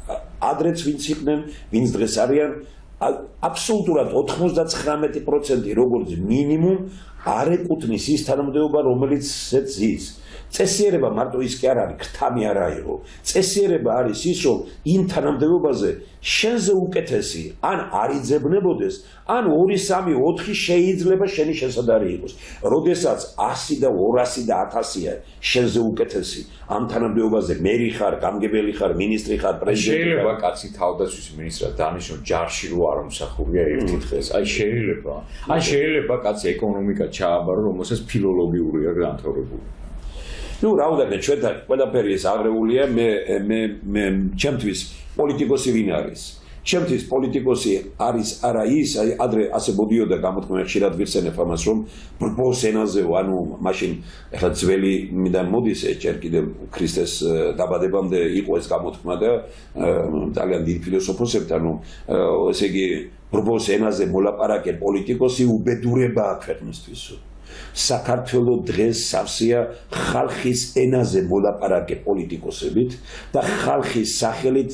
ადრეც ვინც იყვნენ, ვინც დღეს არიან, აბსოლუტურად ოთხმოცდათხრამეტი პროცენტი როგორც მინიმუმ არ ეკუთვნის ის თანამდებობა, რომელიც ზის. წესიერება მარტო ის კი არ არის, ქრთამი არ აიღო. წესიერება არის ის, რომ იმ თანამდებობაზე შენზე უკეთესი ან არ იძებნებოდეს, ან ორი, სამი, ოთხი შეიძლება შენი შესადარი იყოს. როდესაც ასი და ორასი და ათასია შენზე უკეთესი, ამ თანამდებობაზე მერი ხარ, გამგებელი ხარ, მინისტრი ხარ, პრეზიდენტი. შეიძლება კაცი თავდაცვის მინისტრად დანიშნოს ჯარში რო არ მომსახურია ერთი დღეს. აი შეიძლება. ან შეიძლება კაცი ეკონომიკა ჩააბარო, რომელსაც ფილოლოგიურია განთავრებული. ნუ რა უნდა ჩვენთან ყველაფერი ეს აღრეულია მე მე მე ჩემთვის პოლიტიკოსი ვინ არის ჩემთვის პოლიტიკოსი არის არა ის აი ადრე ასე მოდიოდა გამოთქმა ხშირად ვიხსენებ ამას რომ ბრბოს ენაზე ანუ მაშინ ახლა ძველი მიდან მოდის ეჭერ კიდევ ქრისტეს დაბადებამდე იყო ეს გამოთქმა და ძალიან დიდ ფილოსოფოსებთან რომ ესე იგი ბრბოს ენაზე მოლაპარაკე პოლიტიკოსი უბედურებაა ქვეყნისთვის საქართველო დღეს სავსეა ხალხის ენაზე მოლაპარაკე პოლიტიკოსებით და ხალხის სახელით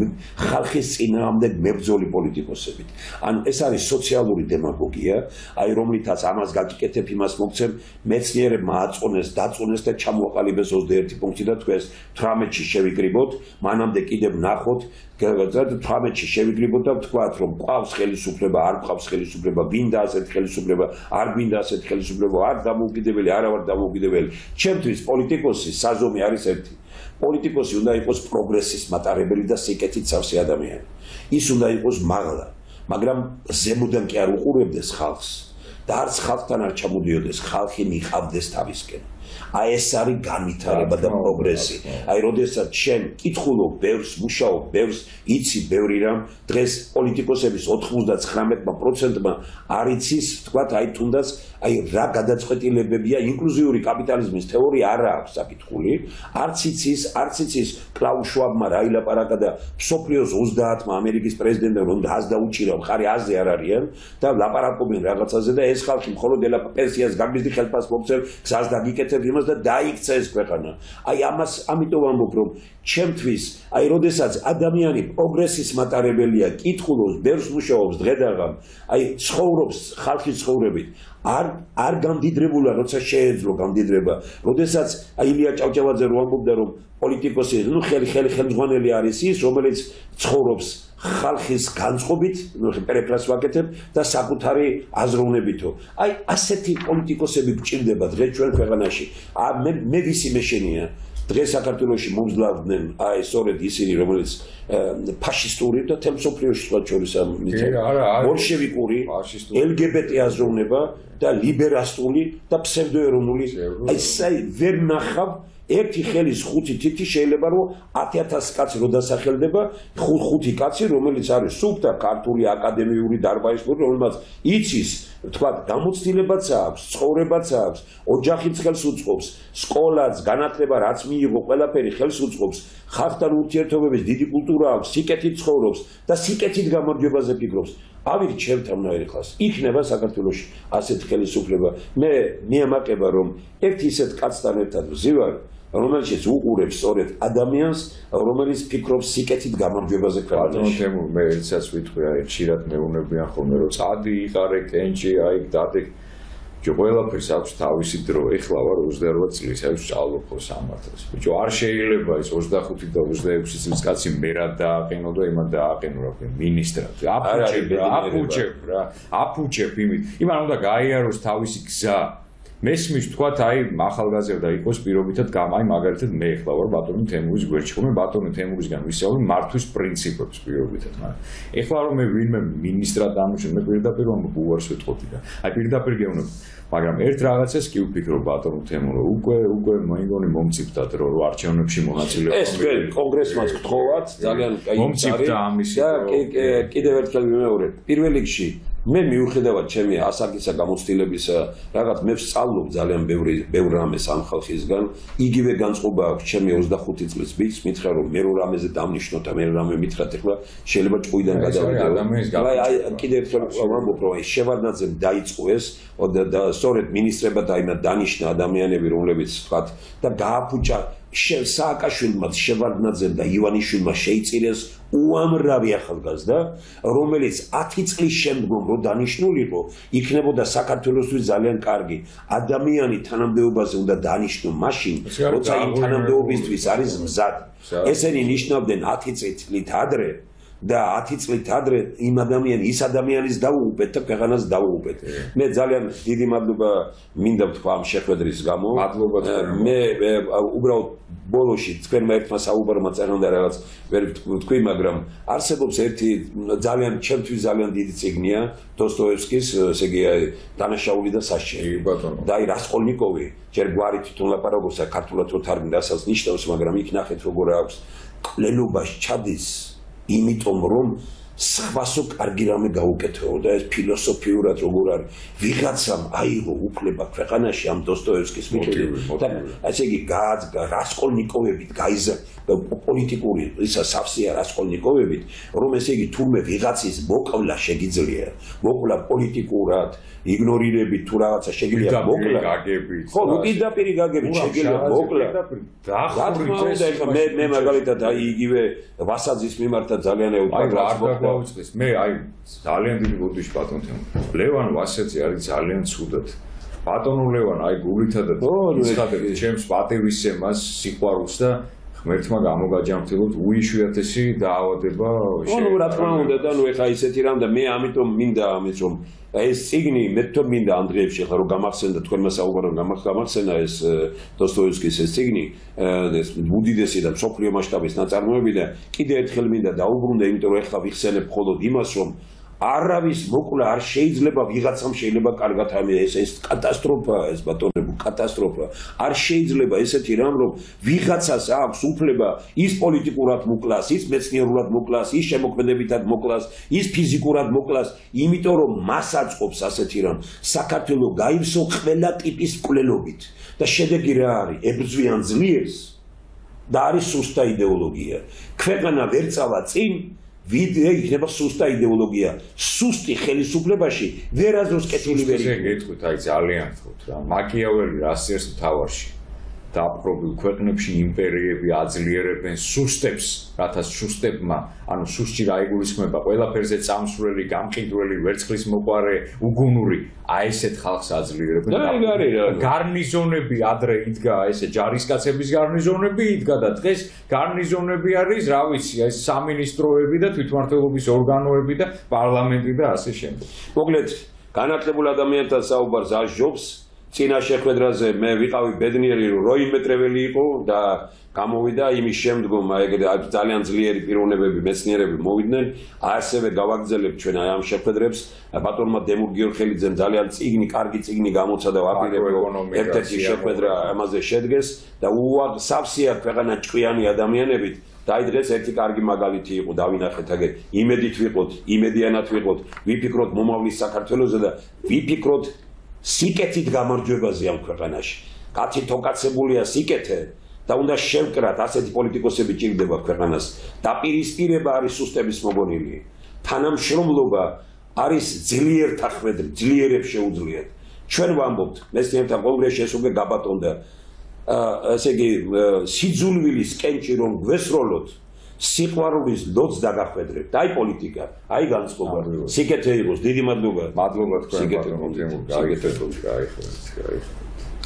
ხალხის წინააღმდეგ მებრძოლი პოლიტიკოსებით. ანუ ეს არის სოციალური დემაგოგია, აი რომლითაც ამას გაკიკეთებ იმას მოგცემ მეცნიერებმა აწონეს, დაწონეს და ჩამოაყალიბეს ოცდაერთი პუნქტი და თქვენს თვრამეტში შევიკრიბოთ, მანამდე კიდევ ნახოთ თვრამეტში შევიკრიბოთ და ვთქვათ რომ ყავს ხელისუფლება, არ ყავს ხელისუფლება, გვინდა ასეთი ხელისუფლება, არ გვინდა ასეთი ხელისუფლება, არ დამოუკიდებელი, არა ვარ დამოუკიდებელი. ჩემთვის პოლიტიკოსი საზომი არის ერთი. პოლიტიკოსი უნდა იყოს პროგრესის მატარებელი და სიკეთით სავსე ადამიანი. ის უნდა იყოს მაღლა, მაგრამ ზემოდან კი არ უყურებდეს ხალხს და არც ხალხთან არ ჩამოდიოდეს, ხალხი მიყავდეს თავისკენ. აი ეს არის განვითარება და პროგრესი. აი როდესაც შენ კითხულობ ბევრს, მუშაობ ბევრს, იცი ბევრი რამ, დღეს პოლიტიკოსების ოთხმოცდათხრამეტი პროცენტმა არ იცის, თქვათ, აი თუნდაც აი რა გადაწყვეტილებებია ინკლუზიური კაპიტალიზმის თეორია არა აქვს საკითხული, არც იცის, არც იცის კლაუს შვაბმა რა ილაპარაკა და მსოფლიოს ოცდაათმა ამერიკის პრეზიდენტმა რომ ას დაუჭირა, მხარი აზე არ არიან და ლაპარაკობენ რაღაცაზე და ეს ხალხი მხოლოდ ელა პენსიას გამიზდი ხელფას მოგცემ, გზას დაგიკეთებ იმას და დაიქცა ეს ქვეყანა. აი ამას ამიტომ ამბობ რომ ჩემთვის აი როდესაც ადამიანი პროგრესის მატარებელია, კითხულობს, ბევრს მუშაობს დღედაღამ, აი ცხოვრობს ხალხის ცხოვრებით არ არ გამდიდრებულა, როცა შეეძლო გამდიდრება. როდესაც აი ილია ჭავჭავაძე რო ამბობდა რომ პოლიტიკოსი, ნუ ხელი ხელი ხელმძღვანელი არის ის, რომელიც ცხოვრობს ხალხის განწყობით, ნუ პერეფრას ვაკეთებ და საკუთარი აზროვნებითო. აი ასეთი პოლიტიკოსები გვჭირდება დღეს ჩვენ ქვეყანაში. მე მე ვისი მეშენია დღეს საქართველოში მომძლავრდნენ აი სწორედ ისინი რომელიც ფაშისტური და თემსოფლიოში სხვა შორის ბოლშევიკური ელ გი ბი ტი აზროვნება და ლიბერასტული და ფსევდოეროვნული აი საი ვერ ნახავ ერთი ხელის ხუთი თითი შეიძლება რომ ათი ათასი კაცი რო დასახელდება ხუთი კაცი რომელიც არის სუფთა ქართული აკადემიური დარბაზული რომელმაც იცის თქვა გამოცდილებაც აქვს ცხოვრებაც აქვს ოჯახიც ხელს უწყობს სკოლაც განათლება რაც მიიღო ყველაფერი ხელს უწყობს ხალხთან ურთიერთობების დიდი კულტურა აქვს სიკეთით ცხოვრობს და სიკეთით გამარჯვებაზე ფიქრობს ავიღეთ შევთამნაირი ხალხს იქნება საქართველოში ასეთი ხელისუფლება მე მიემატება რომ ერთი ისეთ კაცთან ერთად ვზივარ რომელშიც უყურებს სწორედ ადამიანს, რომელიც ფიქრობს სიკეთით გამარჯვებაზე ქვეყანაში. ბატონო, მე ერთსაც ვიტყვი, აი, ხშირად მეუბნებიან ხოლმე, რომ წადი, იყარე, კენჭი, აი, დადე. ჯო ყველაფერს აქვს თავისი დრო. ეხლა ვარ ოცდაორ წლის, აი, ვსწავლობ ხო სამართალს. ბიჭო, არ შეიძლება ის ოცდახუთი და ოცდაექვსი წლის კაცი მერად დააყენო და იმან დააყენო რა ქვია, მინისტრად. აფუჭებ რა, აფუჭებ რა, აფუჭებ იმით. იმან უნდა გაიაროს თავისი გზა. მესმის თქვათ აი ახალგაზრდა იყოს პირობითად გამ აი მაგალითად მე ახლა ვარ ბატონი თემურის გვერდში ხომ ბატონი თემურისგან ვისწავლი მართვის პრინციპებს პირობითად მაგრამ ეხლა რომ მე ვინმე მინისტრად დამუშავე მე პირდაპირ რომ უარს ვეთყოდი და აი პირდაპირ გეუბნები მაგრამ ერთ რაღაცას კი ვფიქრობ ბატონო თემურო უკვე უკვე მოიგონი მომწიფდათ რომ არჩევნებში მონაწილეობა ეს კონგრესმაც გთხოვათ ძალიან კაი მომწიფდა ამისი და კიდევ ერთხელ ვიმეორებ პირველ რიგში მე მიუხედავად ჩემი ასაკისა გამოცდილებისა რაღაც მე ვსწავლობ ძალიან ბევრი ბევრ რამეს ამ ხალხისგან იგივე განწყობა აქვს ჩემი ოცდახუთი წლის ბიჭს მითხრა რომ მე რო რამეზე დამნიშნო და მე რამე მითხრათ ახლა შეიძლება ჭუიდან გადავიდე აი კიდევ ერთხელ ვამბობ რომ აი შევარდნაძემ დაიწყო ეს და სწორედ მინისტრებად აიმა დანიშნა ადამიანები რომლებიც ვთქვათ და გააფუჭა სააკაშვილმაც შევარდნაძემ და ივანიშვილმა შეიწირეს უამრავი ახალგაზრდა რომელიც ათი წლის შემდგომ რო დანიშნულიყო იქნებოდა საქართველოსთვის ძალიან კარგი ადამიანი თანამდებობაზე უნდა დანიშნო მაშინ როცა იმ თანამდებობისთვის არის მზად ესენი ნიშნავდნენ ათი წლით ადრე და ათი წლით ადრე იმ ადამიანის ის ადამიანის დაუუპეთ და ქვეყანას დაუუპეთ მე ძალიან დიდი მადლობა მინდა ვთქვა ამ შეხვედრის გამო მადლობა მე უბრალოდ ბოლოში თქვენმა ერთმა საუბარმა წერონდა რაღაც ვერ ვთქვი მაგრამ არსებობს ერთი ძალიან ჩემთვის ძალიან დიდი წიგნია დოსტოევსკის ესე იგი დანაშაული და სასჯელი და აი რასკოლნიკოვი ჯერ გვარი თვითონ ლაპარაკობს ქართულად რო თარგმნი რასაც ნიშნავს მაგრამ იქ ნახეთ როგორ აქვს ყლენობას ჩადის იმიტომ რომ სხვასო კარგი რამე გაუკეთეო და ეს ფილოსოფიურად როგორ არის ვიღაცამ აიღო უფლება ქვეყანაში ამ დოსტოევსკის მიხედვით და ასე იგი რასკოლნიკოვებით გაიზარდა პოლიტიკური ისა სავსეა რასკოლნიკოვებით რომ ესე იგი თურმე ვიღაცის მოკლა შეგიძლია მოკლა პოლიტიკურად იგნორირებით თუ რაღაცა შეგიძლია მოკლა გაგებით ხო ნუ პირდაპირ გაგებით შეგიძლია მოკლა დაახურეთ ეს მე მე მაგალითად აი იგივე ვასაძის მიმართა ძალიან ეუბნებოდი მე აი ძალიან დიდი გოდიში ბატონ თემო ლევან ვასაძე არის ძალიან ცუდად ბატონო ლევან აი გულითად ცხადებ ჩემს პატივისცემას სიყვარულს და ღმერთმა გამოგაჯანმრთელოთ უიშვიათესი დაავადება ნუ რა თქმა უნდა და ნუ ეხა ისეთი რამ და მე ამიტომ მინდა ამის რომ ეს ციგნი მე თვითონ მინდა ანდრეევში ახლა რომ გამახსენდა თქვენმა საუბარომ გამახსენა ეს დოსტოევსკის ეს ციგნი ეს უდიდესი და მსოფლიო მასშტაბის ნაწარმოები და კიდევ ერთხელ მინდა დაუბრუნდა იმიტომ რომ ეხლა ვიხსენებ მხოლოდ იმას რომ არავის მოკლა არ შეიძლება ვიღაცამ შეიძლება კარგად ამი ეს ეს კატასტროფაა ეს ბატონებო კატასტროფა არ შეიძლება ესეთი რამ რომ ვიღაცას აქვს უფლება ის პოლიტიკურად მოკლას ის მეცნიერულად მოკლას ის შემოქმედებითად მოკლას ის ფიზიკურად მოკლას იმიტომ რომ მას აწყობს ასეთი რამ საქართველო გაივსო ყველა ტიპის მკვლელობით და შედეგი რა არის ებრძვიან ძლიერს და არის სუსტა იდეოლოგია ქვეყანა ვერ წავა წინ ვიდეო იქნება სუსტა იდეოლოგია სუსტი ხელისუფლებაში ვერაზოს კეთილი ვერ იქნება გეტყვით აი ძალიან ხოთ რა მაკიაველი რასერს მთავარში დაპყრობილ ქვეყნებში იმპერიები აძლიერებენ სუსტებს რათა სუსტებმა ანუ სუსტი რა იგულისხმება ყველაფერზე წამსვლელი გამყიდველი ვერცხლის მოყარე უგუნური აი ესეთ ხალხს აძლიერებენ გარნიზონები ადრე იდგა ესე ჯარისკაცების გარნიზონები იდგა და დღეს გარნიზონები არის რა ვიცი ეს სამინისტროები და თვითმმართველობის ორგანოები და პარლამენტი და ასე შემდეგ მოკლედ განათლებულ ადამიანთან საუბარს ასჯობს წინა შეხვედრაზე მე ვიყავი ბედნიერი რომ როიმეტრეველი იყო და გამოვიდა იმის შემდგომ აი ძალიან ძლიერი პიროვნებები მეცნიერები მოვიდნენ ასევე გავაგრძელებ ჩვენ აი ამ შეხვედრებს ბატონმა დემურ გიორხელიძემ ძალიან წიგნი კარგი წიგნი გამოცა და ვაპირებ რომ ერთ-ერთი შეხვედრა ამაზე შედგეს და სავსეა ქვეყანა ჭკვიანი ადამიანებით და აი დღეს ერთი კარგი მაგალითი იყო დავინახეთ აგე იმედით ვიყოთ იმედიანად ვიყოთ ვიფიქროთ მომავლის საქართველოზე და ვიფიქროთ სიკეთით გამარჯვებაზე ამ ქვეყანაში. კაცი თოკაცებულია სიკეთე და უნდა შევკრათ ასეთი პოლიტიკოსები ჭირდება ქვეყანას. დაპირისპირება არის სუსტების მოგონილი. თანამშრომლობა არის ძლიერთა ხვედრი, ძლიერებს შეუძლიათ. ჩვენ ვამბობთ, მეცნიერთა კონგრესში ეს უკვე გაბატონდა. ესე იგი სიძულვილის კენჭი რომ გვესროლოთ სიყვარულის ლოდს დაგახვედრებთ. აი პოლიტიკა, აი განწყობა. სიკეთე იყოს, დიდი მადლობა. მადლობა თქვენ ბატონო, გაგეთეთოთ, გაიხარეთ, გაიხარეთ.